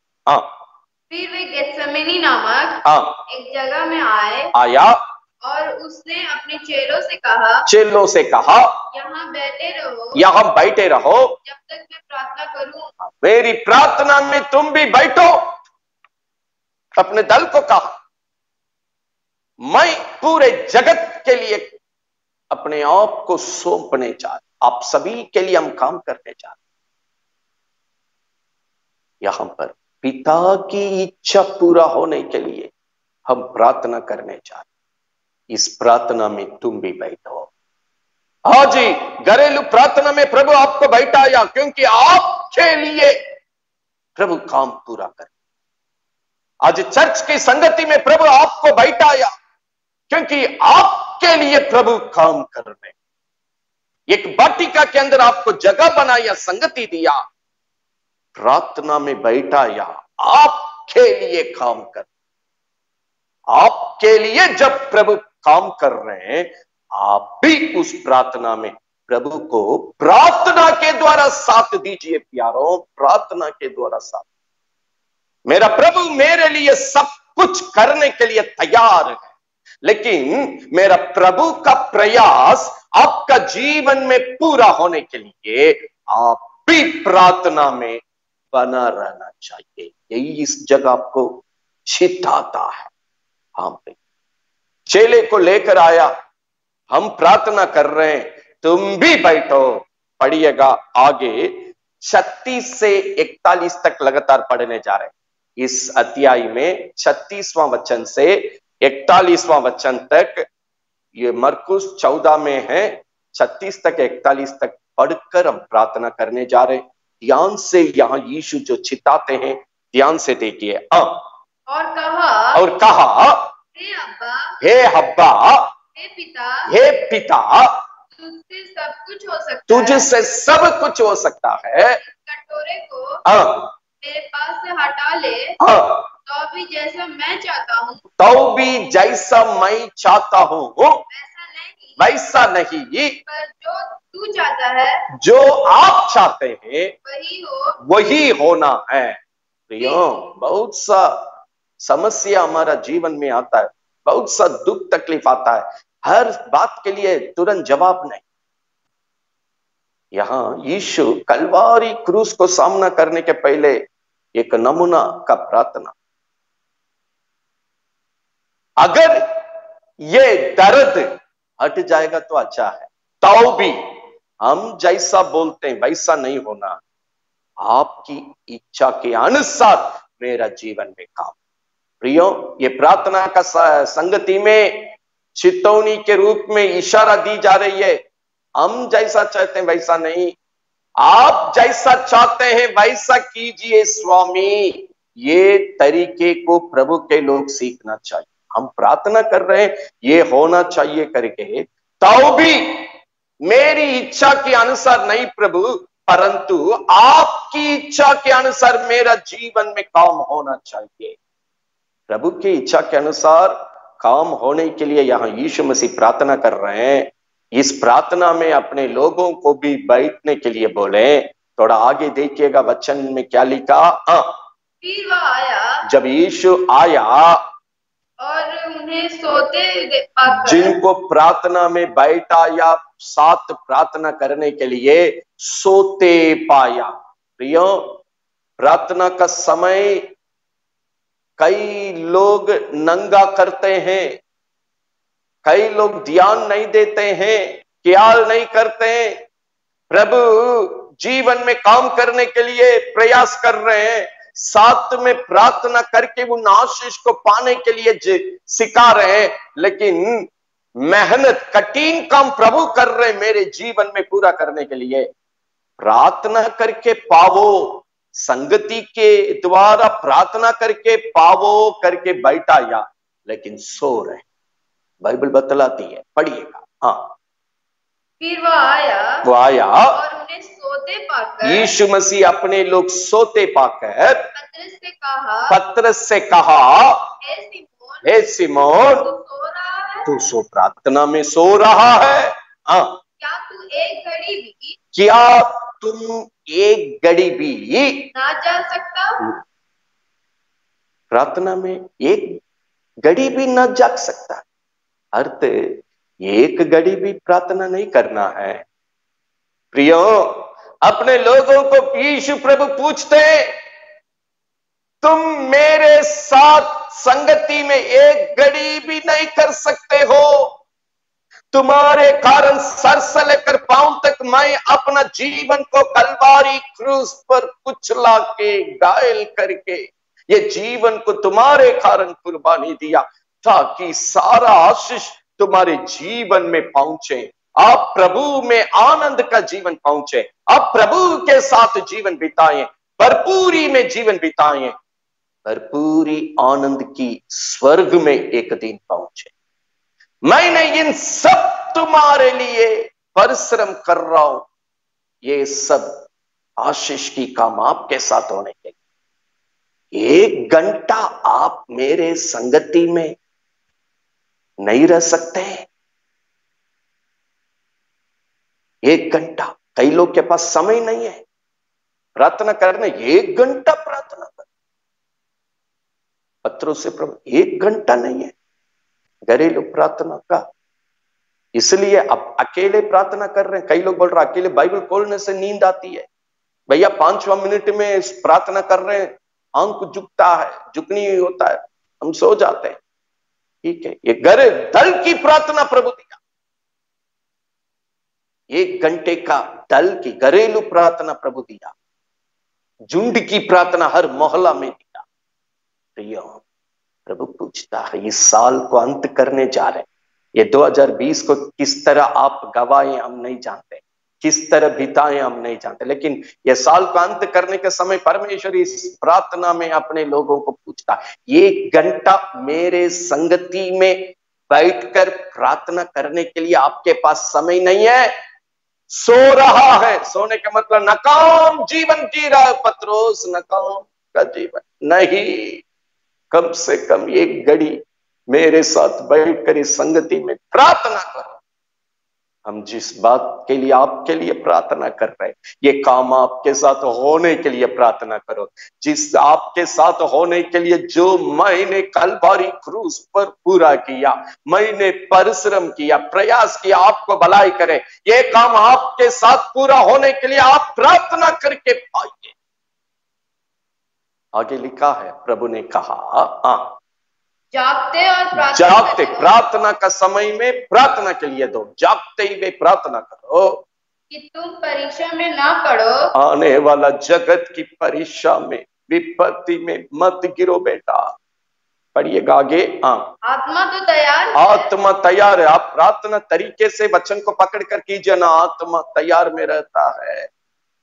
फिर वे गेत्सेमनी नामक एक जगह में आया और उसने अपने चेलों से कहा, यहाँ बैठे रहो जब तक मैं प्रार्थना करूं। मेरी प्रार्थना में तुम भी बैठो। अपने दल को कहा, मैं पूरे जगत के लिए अपने आप को सौंपने चाहता, आप सभी के लिए हम काम करने चाहते। यहां पर पिता की इच्छा पूरा होने के लिए हम प्रार्थना करने चाहते। इस प्रार्थना में तुम भी बैठो। हाँ जी, घरेलू प्रार्थना में प्रभु आपको बैठाया क्योंकि आपके लिए प्रभु काम पूरा कर। आज चर्च की संगति में प्रभु आपको बैठाया क्योंकि आपके लिए प्रभु काम कर रहे। एक वाटिका के अंदर आपको जगह बनाया, संगति दिया, प्रार्थना में बैठाया, आपके लिए काम कर। आपके लिए जब प्रभु काम कर रहे हैं, आप भी उस प्रार्थना में प्रभु को प्रार्थना के द्वारा साथ दीजिए। प्यारों, प्रार्थना के द्वारा साथ। मेरा प्रभु मेरे लिए सब कुछ करने के लिए तैयार है, लेकिन मेरा प्रभु का प्रयास आपका जीवन में पूरा होने के लिए आप भी प्रार्थना में बना रहना चाहिए। यही इस जगह आपको छिटाता है। हाँ, चेले को लेकर आया, हम प्रार्थना कर रहे हैं, तुम भी बैठो। पढ़िएगा आगे 36 से 41 तक लगातार पढ़ने जा रहे हैं। इस अध्याय में 36वां वचन से 41वां वचन तक, ये मरकुस 14 में है, 36 तक 41 तक पढ़कर हम प्रार्थना करने जा रहे हैं। ध्यान से यहाँ यीशु जो चिताते हैं, ध्यान से देखिए। और कहा, हे अब्बा, हे पिता, तुझसे सब कुछ हो सकता तुझसे सब कुछ हो सकता है। कटोरे को मेरे पास से हटा ले, तो भी जैसा मैं चाहता हूँ, तो भी जैसा मैं चाहता हूँ वैसा नहीं, पर जो तू चाहता है, जो आप चाहते हैं वही होना है। प्रियो, बहुत सा समस्या हमारा जीवन में आता है, बहुत सा दुख तकलीफ आता है, हर बात के लिए तुरंत जवाब नहीं। यहां यीशु कलवारी क्रूस को सामना करने के पहले एक नमूना का प्रार्थना। अगर ये दर्द हट जाएगा तो अच्छा है, तो भी हम जैसा बोलते हैं वैसा नहीं होना, आपकी इच्छा के अनुसार मेरा जीवन में काम। प्रियो, ये प्रार्थना का संगति में चेतावनी के रूप में इशारा दी जा रही है। हम जैसा चाहते हैं वैसा नहीं, आप जैसा चाहते हैं वैसा कीजिए स्वामी। ये तरीके को प्रभु के लोग सीखना चाहिए। हम प्रार्थना कर रहे हैं ये होना चाहिए करके, तो भी मेरी इच्छा के अनुसार नहीं प्रभु, परंतु आपकी इच्छा के अनुसार मेरा जीवन में काम होना चाहिए। प्रभु की इच्छा के अनुसार काम होने के लिए यहाँ यीशु मसीह प्रार्थना कर रहे हैं। इस प्रार्थना में अपने लोगों को भी बैठने के लिए बोले। थोड़ा आगे देखिएगा वचन में क्या लिखा। फिर वह आया, जब यीशु आया और उन्हें सोते पाकर, जिनको प्रार्थना में बैठा या साथ प्रार्थना करने के लिए सोते पाया। प्रियो, प्रार्थना का समय कई लोग नंगा करते हैं, कई लोग ध्यान नहीं देते हैं, ख्याल नहीं करते हैं। प्रभु जीवन में काम करने के लिए प्रयास कर रहे हैं, साथ में प्रार्थना करके उन आशीष को पाने के लिए सिखा रहे हैं, लेकिन मेहनत कठिन काम प्रभु कर रहे हैं मेरे जीवन में पूरा करने के लिए। प्रार्थना करके पावो, संगति के द्वारा प्रार्थना करके पावो करके बैठा या, लेकिन सो रहे। बाइबल बतलाती है, पढ़िएगा। हाँ, फिर वह आया और उन्हें सोते पाकर, यीशु मसीह अपने लोग सोते पाकर पतरस से कहा, हे सिमोन, तू सो प्रार्थना में सो रहा है। हाँ, क्या तुम एक घड़ी भी ना जाग सकता? प्रार्थना में एक घड़ी भी ना जाग सकता। अर्थ एक घड़ी भी प्रार्थना नहीं करना है। प्रियो, अपने लोगों को यीशु प्रभु पूछते, तुम मेरे साथ संगति में एक घड़ी भी नहीं कर सकते हो? तुम्हारे कारण सर से लेकर पांव तक मैं अपना जीवन को कलवारी क्रूस पर कुचला के घायल करके ये जीवन को तुम्हारे कारण कुर्बानी दिया, ताकि सारा आशीष तुम्हारे जीवन में पहुंचे। आप प्रभु में आनंद का जीवन पहुंचे, आप प्रभु के साथ जीवन बिताएं, भरपूरी में जीवन बिताएं, भरपूरी आनंद की स्वर्ग में एक दिन पहुंचे। मैंने इन सब तुम्हारे लिए परिश्रम कर रहा हूं, ये सब आशीष की काम आपके साथ होने के लिए। एक घंटा आप मेरे संगति में नहीं रह सकते? एक घंटा, कई लोग के पास समय नहीं है प्रार्थना करने, एक घंटा प्रार्थना कर। पत्रों से प्रभु एक घंटा नहीं है घरेलू प्रार्थना का, इसलिए अब अकेले प्रार्थना कर रहे हैं। कई लोग बोल रहे अकेले बाइबल खोलने से नींद आती है। भैया 5वां मिनट में प्रार्थना कर रहे हैं, आंख झुकता है, झुकनी होता है, हम सो जाते हैं। ठीक है, ये घर दल की प्रार्थना प्रभु दिया, 1 घंटे का दल की घरेलू प्रार्थना प्रभु दिया, झुंड की प्रार्थना हर मोहल्ला में दिया। प्रियो, प्रभु पूछता है इस साल को अंत करने जा रहे हैं, ये 2020 को किस तरह आप गवाएं हम नहीं जानते, किस तरह बिताएं हम नहीं जानते, लेकिन ये साल का अंत करने के समय परमेश्वर इस प्रार्थना में अपने लोगों को पूछता है 1 घंटा मेरे संगति में बैठकर प्रार्थना करने के लिए आपके पास समय नहीं है? सो रहा है। सोने का मतलब नकाम जीवन जी रहा है पत्रोस, नकाम का जीवन नहीं। कम से कम 1 घड़ी मेरे साथ बैठकर इस संगति में प्रार्थना करो। हम जिस बात के लिए आपके लिए प्रार्थना कर रहे हैं, ये काम आपके साथ होने के लिए प्रार्थना करो। जिस आपके साथ होने के लिए जो मैंने कलवारी क्रूस पर पूरा किया, मैंने परिश्रम किया, प्रयास किया आपको भलाई करे, ये काम आपके साथ पूरा होने के लिए आप प्रार्थना करके पाइए। आगे लिखा है, प्रभु ने कहा जागते प्रार्थना का समय में प्रार्थना के लिए दो, जागते ही वे प्रार्थना करो कि तुम परीक्षा में ना पड़ो। आने वाला जगत की परीक्षा में, विपत्ति में मत गिरो बेटा। पढ़िएगा आगे। आत्मा तो तैयार है, आत्मा तैयार है। आप प्रार्थना तरीके से वचन को पकड़ कर कीजिए ना, आत्मा तैयार में रहता है।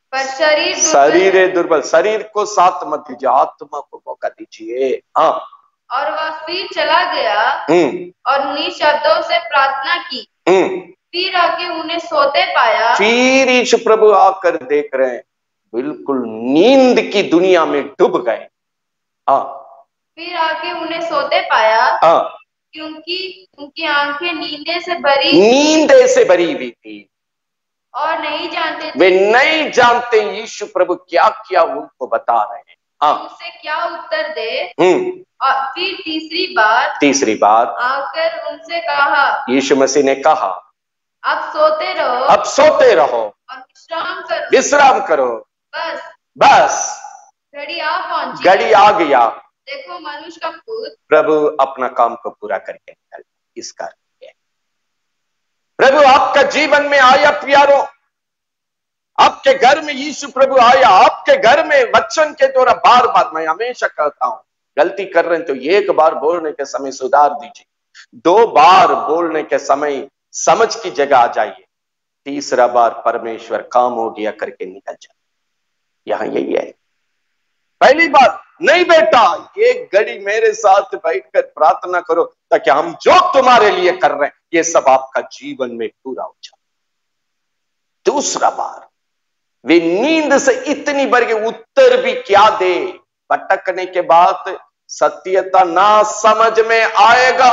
पर शरीर है दुर्बल। शरीर को साथ मत दीजिए, आत्मा को मौका दीजिए। हाँ, और वह फिर चला गया और उन्हीं शब्दों से प्रार्थना की। फिर आके उन्हें सोते पाया। फिर यीशु प्रभु आकर देख रहे हैं, बिल्कुल नींद की दुनिया में डूब गए। हाँ, फिर आके उन्हें सोते पाया। हाँ, क्योंकि उनकी आंखें नींद से भरी हुई थी और नहीं जानते थे, वे नहीं जानते यीशु प्रभु क्या क्या उनको बता रहे हैं। हाँ, उसे क्या उत्तर दे। और फिर तीसरी बार आकर उनसे कहा, यीशु मसीह ने कहा, अब सोते रहो और विश्राम करो। बस घड़ी आ गया। देखो मनुष्य का पुत्र प्रभु अपना काम को पूरा करके निकल। इस कारण प्रभु आपका जीवन में आया प्यारो, आपके घर में यीशु प्रभु आया, आपके घर में वचन के द्वारा। बार बार मैं हमेशा कहता हूं, गलती कर रहे हैं तो एक बार बोलने के समय सुधार दीजिए, 2 बार बोलने के समय समझ की जगह आ जाइए, 3रा बार परमेश्वर काम हो गया करके निकल जाए। यहां यही है। पहली बात, नहीं बेटा, एक घड़ी मेरे साथ बैठकर प्रार्थना करो ताकि हम जो तुम्हारे लिए कर रहे हैं ये सब आपका जीवन में पूरा हो जाए। दूसरा बार, वे नींद से इतनी भर के उत्तर भी क्या दे, भटकने के बाद सत्यता ना समझ में आएगा।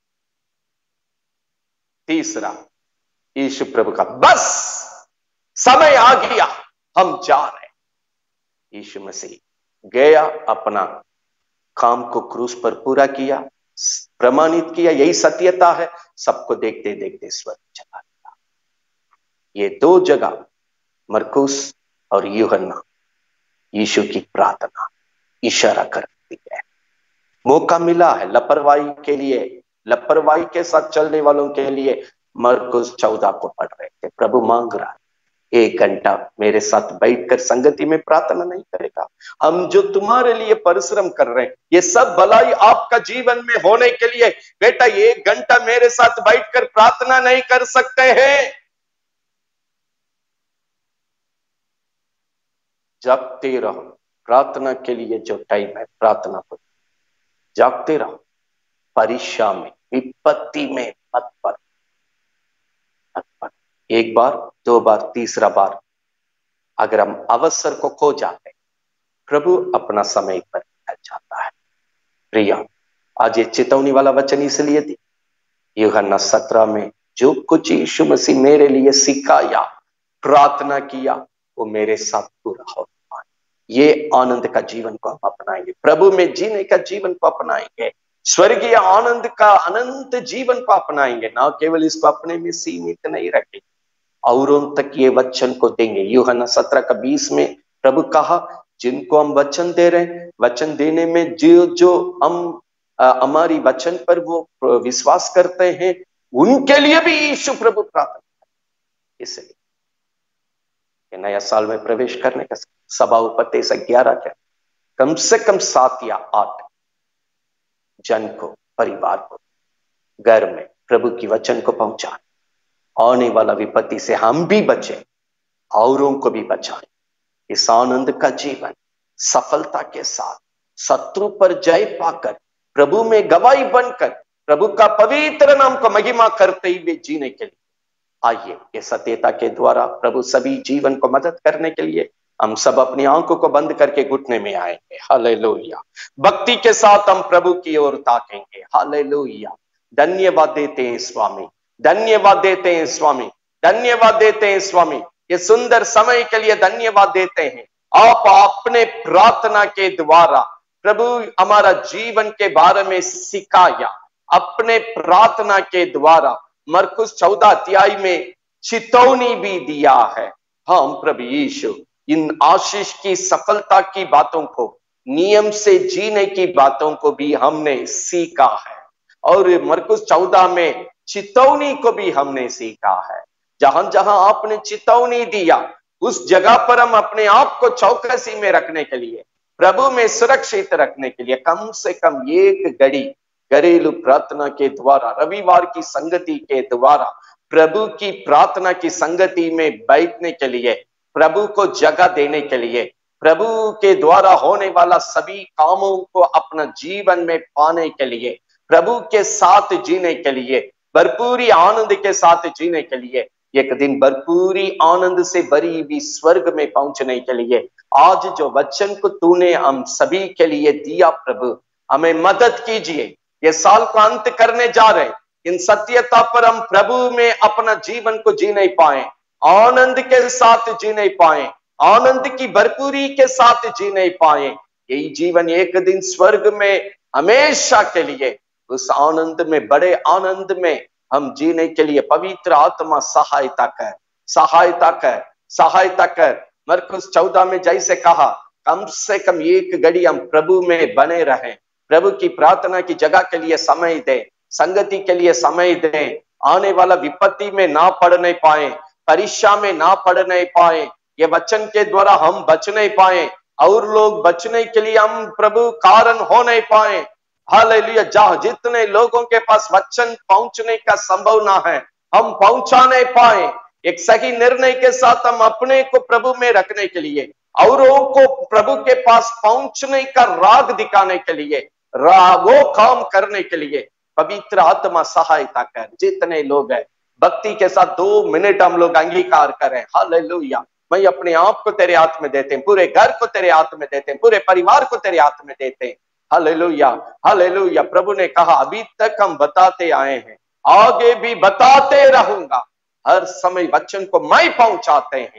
तीसरा, यीशु प्रभु का बस समय आ गया, हम जा रहे हैं। यीशु मसीह गया, अपना काम को क्रूस पर पूरा किया, प्रमाणित किया। यही सत्यता है। सबको देखते देखते स्वर्ग चला गया। ये 2 जगह मरकुस और यूहन्ना यीशु की प्रार्थना इशारा करती है। मौका मिला है लापरवाही के लिए, लापरवाही के साथ चलने वालों के लिए मरकुस 14 को पढ़ रहे थे। प्रभु मांग रहा है, 1 घंटा मेरे साथ बैठकर संगति में प्रार्थना नहीं करेगा? हम जो तुम्हारे लिए परिश्रम कर रहे हैं, ये सब भलाई आपका जीवन में होने के लिए बेटा 1 घंटा मेरे साथ बैठकर प्रार्थना नहीं कर सकते हैं? जागते रहो। प्रार्थना के लिए जो टाइम है, प्रार्थना करो, जागते रहो। परीक्षा में, विपत्ति में मत पड़ो। 1 बार, 2 बार, 3रा बार अगर हम अवसर को खो जाते, प्रभु अपना समय पर निकल जाता है। प्रिया, आज ये चेतावनी वाला वचन इसलिए दी, यूहन्ना 17 में जो कुछ यीशु मसीह मेरे लिए सिखाया, प्रार्थना किया, वो मेरे साथ पूरा हो। ये आनंद का जीवन को हम अपनाएंगे, प्रभु में जीने का जीवन को अपनाएंगे, स्वर्गीय आनंद का अनंत जीवन को अपनाएंगे। ना केवल इसको अपने में सीमित नहीं रखेंगे, औरों तक ये वचन को देंगे। यूहन्ना 17 का 20 में प्रभु कहा, जिनको हम वचन दे रहे हैं, वचन देने में जो हम हमारी वचन पर वो विश्वास करते हैं, उनके लिए भी यीशु प्रभु प्रार्थना करें। इसलिए नया साल में प्रवेश करने का सभा उपदेश 11 के कम से कम 7 या 8 जन को, परिवार को, घर में प्रभु की वचन को पहुंचाए। आने वाला विपत्ति से हम भी बचे, औरों को भी बचाएं। इस आनंद का जीवन सफलता के साथ शत्रु पर जय पाकर, प्रभु में गवाही बनकर, प्रभु का पवित्र नाम को महिमा करते हुए जीने के लिए आइए, ये सत्यता के द्वारा प्रभु सभी जीवन को मदद करने के लिए हम सब अपनी आंखों को बंद करके घुटने में आएंगे। हालेलुया। भक्ति के साथ हम प्रभु की ओर ताकेंगे। हालेलुया। धन्यवाद देते हैं स्वामी, धन्यवाद देते हैं स्वामी, धन्यवाद देते हैं स्वामी। ये सुंदर समय के लिए धन्यवाद देते हैं। आप अपने प्रार्थना के द्वारा प्रभु हमारा जीवन के बारे में सिखाया, अपने प्रार्थना के द्वारा मरकुस 14 अध्याय में चेतावनी भी दिया है। हम प्रभु यीशु इन आशीष की, सफलता की बातों को, नियम से जीने की बातों को भी हमने सीखा है, और मरकुस 14 में चेतावनी को भी हमने सीखा है। जहां जहां आपने चेतावनी दिया, उस जगह पर हम अपने आप को चौकसी में रखने के लिए, प्रभु में सुरक्षित रखने के लिए कम से कम 1 घड़ी घरेलू प्रार्थना के द्वारा, रविवार की संगति के द्वारा, प्रभु की प्रार्थना की संगति में बैठने के लिए प्रभु को जगह देने के लिए, प्रभु के द्वारा होने वाला सभी कामों को अपना जीवन में पाने के लिए, प्रभु के साथ जीने के लिए, भरपूरी आनंद के साथ जीने के लिए, एक दिन भरपूरी आनंद से भरी हुई स्वर्ग में पहुंचने के लिए आज जो वचन को तूने हम सभी के लिए दिया प्रभु, हमें मदद कीजिए। ये साल का अंत करने जा रहे, इन सत्यता पर हम प्रभु में अपना जीवन को जी नहीं पाए, आनंद के साथ जी नहीं पाए, आनंद की भरपूरी के साथ जी नहीं पाए। यही जीवन एक दिन स्वर्ग में हमेशा के लिए उस आनंद में, बड़े आनंद में हम जीने के लिए पवित्र आत्मा सहायता कर, सहायता कर, सहायता कर। मरकुस 14 में जैसे कहा, कम से कम एक घड़ी हम प्रभु में बने रहें, प्रभु की प्रार्थना की जगह के लिए समय दे, संगति के लिए समय दे, आने वाला विपत्ति में ना पड़ नहीं पाए, परीक्षा में ना पड़ नहीं पाए, ये वचन के द्वारा हम बच नहीं पाए और लोग बचने के लिए हम प्रभु कारण हो नहीं पाए। हालेलुया। जहां जितने लोगों के पास वचन पहुंचने का संभावना है हम पहुंचा नहीं पाए, एक सही निर्णय के साथ हम अपने को प्रभु में रखने के लिए, औरों को प्रभु के पास पहुंचने का राग दिखाने के लिए, वो काम करने के लिए पवित्र आत्मा सहायता कर। जितने लोग हैं भक्ति के साथ 2 मिनट हम लोग अंगीकार करें। हालेलुया। मैं अपने आप को तेरे हाथ में देते हैं, पूरे घर को तेरे हाथ में देते हैं, पूरे परिवार को तेरे हाथ में देते हैं। Hallelujah, hallelujah. प्रभु ने कहा अभी तक हम बताते आए हैं, आगे भी बताते रहूंगा, हर समय वचन को मैं पहुंचाते हैं।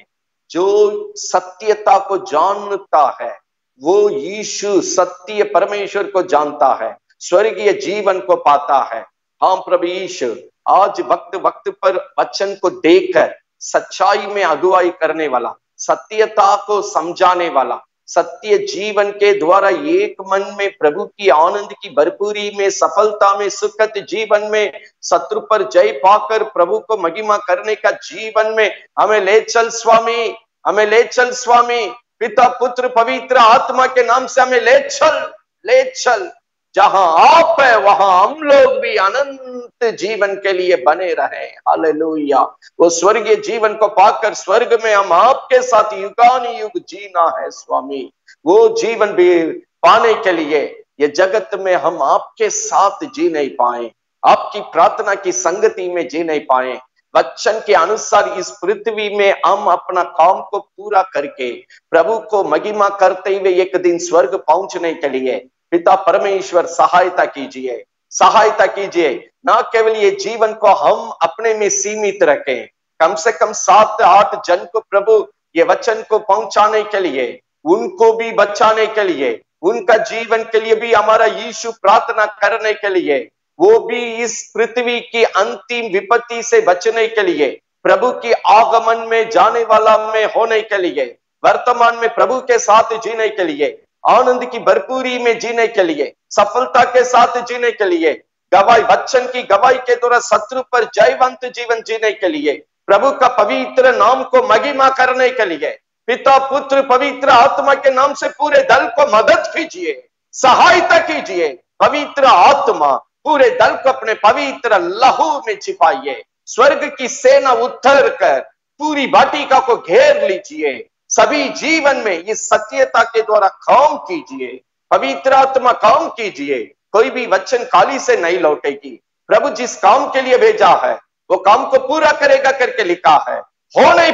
जो सत्यता को जानता है वो यीशु सत्य परमेश्वर को जानता है, स्वर्गीय जीवन को पाता है। हाँ प्रभु यीशु, आज वक्त वक्त पर वचन को देकर सच्चाई में अगुवाई करने वाला, सत्यता को समझाने वाला, सत्य जीवन के द्वारा एक मन में प्रभु की आनंद की भरपूरी में, सफलता में, सुखद जीवन में, शत्रु पर जय पाकर प्रभु को महिमा करने का जीवन में हमें ले चल स्वामी, हमें ले चल स्वामी। पिता पुत्र पवित्र आत्मा के नाम से हमें ले चल, ले चल। जहां आप है वहां हम लोग भी अनंत जीवन के लिए बने रहे। हालेलुया। वो स्वर्गीय जीवन को पाकर स्वर्ग में हम आपके साथ युगानुयुग जीना है स्वामी। वो जीवन भी पाने के लिए ये जगत में हम आपके साथ जी नहीं पाए, आपकी प्रार्थना की संगति में जी नहीं पाए, वचन के अनुसार इस पृथ्वी में हम अपना काम को पूरा करके प्रभु को महिमा करते हुए एक दिन स्वर्ग पहुंचने के लिए पिता परमेश्वर सहायता कीजिए, सहायता कीजिए। ना केवल ये जीवन को हम अपने में सीमित रखें, कम से कम 7-8 जन को प्रभु ये वचन को पहुंचाने के लिए, उनको भी बचाने के लिए, उनका जीवन के लिए भी हमारा यीशु प्रार्थना करने के लिए, वो भी इस पृथ्वी की अंतिम विपत्ति से बचने के लिए, प्रभु की आगमन में जाने वाला में होने के लिए, वर्तमान में प्रभु के साथ जीने के लिए, आनंद की भरपूरी में जीने के लिए, सफलता के साथ जीने के लिए, गवाही वचन की गवाही के द्वारा शत्रु पर जयवंत जीवन जीने के लिए, प्रभु का पवित्र नाम को महिमा करने के लिए पिता पुत्र पवित्र आत्मा के नाम से पूरे दल को मदद कीजिए, सहायता कीजिए। पवित्र आत्मा पूरे दल को अपने पवित्र लहू में छिपाइए। स्वर्ग की सेना उतर कर पूरी वाटिका को घेर लीजिए। सभी जीवन में इस सत्यता के द्वारा काम कीजिए, पवित्र आत्मा काम कीजिए। कोई भी वचन खाली से नहीं लौटेगी। प्रभु जिस काम के लिए भेजा है वो काम को पूरा करेगा करके लिखा है। हो नहीं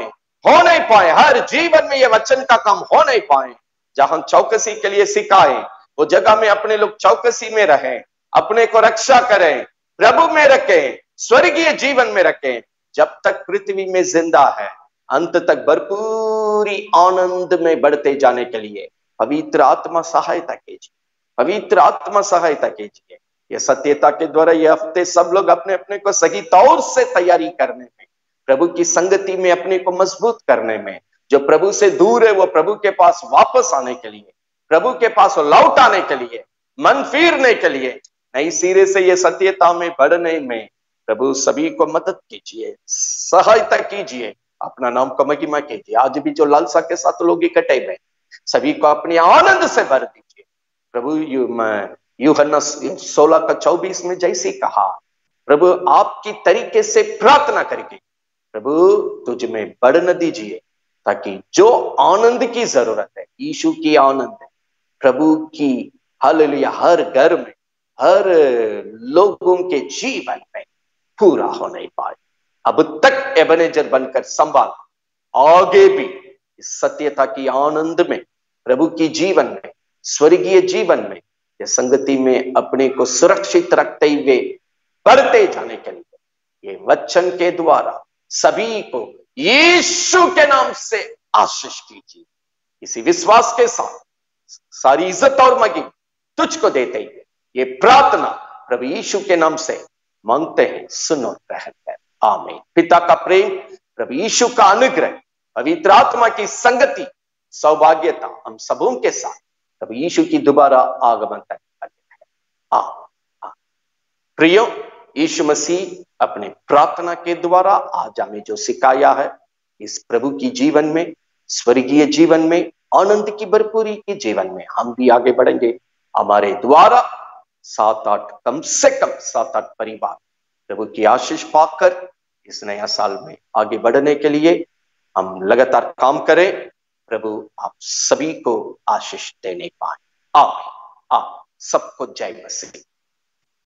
पाए हर जीवन में ये वचन का काम हो नहीं पाए। जहां चौकसी के लिए सिखाए वो जगह में अपने लोग चौकसी में रहें, अपने को रक्षा करें, प्रभु में रखें, स्वर्गीय जीवन में रखें। जब तक पृथ्वी में जिंदा है अंत तक भरपूरी आनंद में बढ़ते जाने के लिए पवित्र आत्मा सहायता कीजिए, पवित्र आत्मा सहायता कीजिए। ये सत्यता के द्वारा ये हफ्ते सब लोग अपने अपने को सही तौर से तैयारी करने में, प्रभु की संगति में अपने को मजबूत करने में, जो प्रभु से दूर है वो प्रभु के पास वापस आने के लिए, प्रभु के पास लौट आने के लिए, मन फिरने के लिए, नई सिरे से ये सत्यता में बढ़ने में प्रभु सभी को मदद कीजिए, सहायता कीजिए। अपना नाम को महिमा कीजिए। आज भी जो लालसा के साथ लोग इकट्ठे हुए सभी को अपने आनंद से भर दीजिए। प्रभु यूहन्ना 16:24 में जैसे कहा, प्रभु आपकी तरीके से प्रार्थना करके प्रभु तुझ में बढ़ने दीजिए, ताकि जो आनंद की जरूरत है, यीशु की आनंद है, प्रभु की हालेलुया हर घर में, हर लोगों के जीवन में पूरा होने पाए। अब तक एबेनेजर बनकर संभाल, आगे भी इस सत्यता की आनंद में, प्रभु की जीवन में, स्वर्गीय जीवन में, ये संगति में अपने को सुरक्षित रखते हुए बढ़ते जाने के लिए ये वचन के द्वारा सभी को यीशु के नाम से आशीष कीजिए। इसी विश्वास के साथ सारी इज्जत और मगी तुझको देते हुए ये प्रार्थना प्रभु यीशु के नाम से मांगते हैं, सुनो ग्रहण कर, आमीन। पिता का प्रेम, प्रभु यीशु का अनुग्रह, पवित्र आत्मा की संगति, सौभाग्यता हम सबों के साथ प्रभु यीशु की दोबारा आगमन तक प्रियो, यीशु मसीह अपने प्रार्थना के द्वारा आज हमें जो सिखाया है, इस प्रभु की जीवन में, स्वर्गीय जीवन में, आनंद की भरपूरी के जीवन में हम भी आगे बढ़ेंगे। हमारे द्वारा 7-8 कम से कम 7-8 परिवार प्रभु की आशीष पाकर इस नया साल में आगे बढ़ने के लिए हम लगातार काम करें। प्रभु आप सभी को आशीष देने पाए। आप सबको जय मसीह।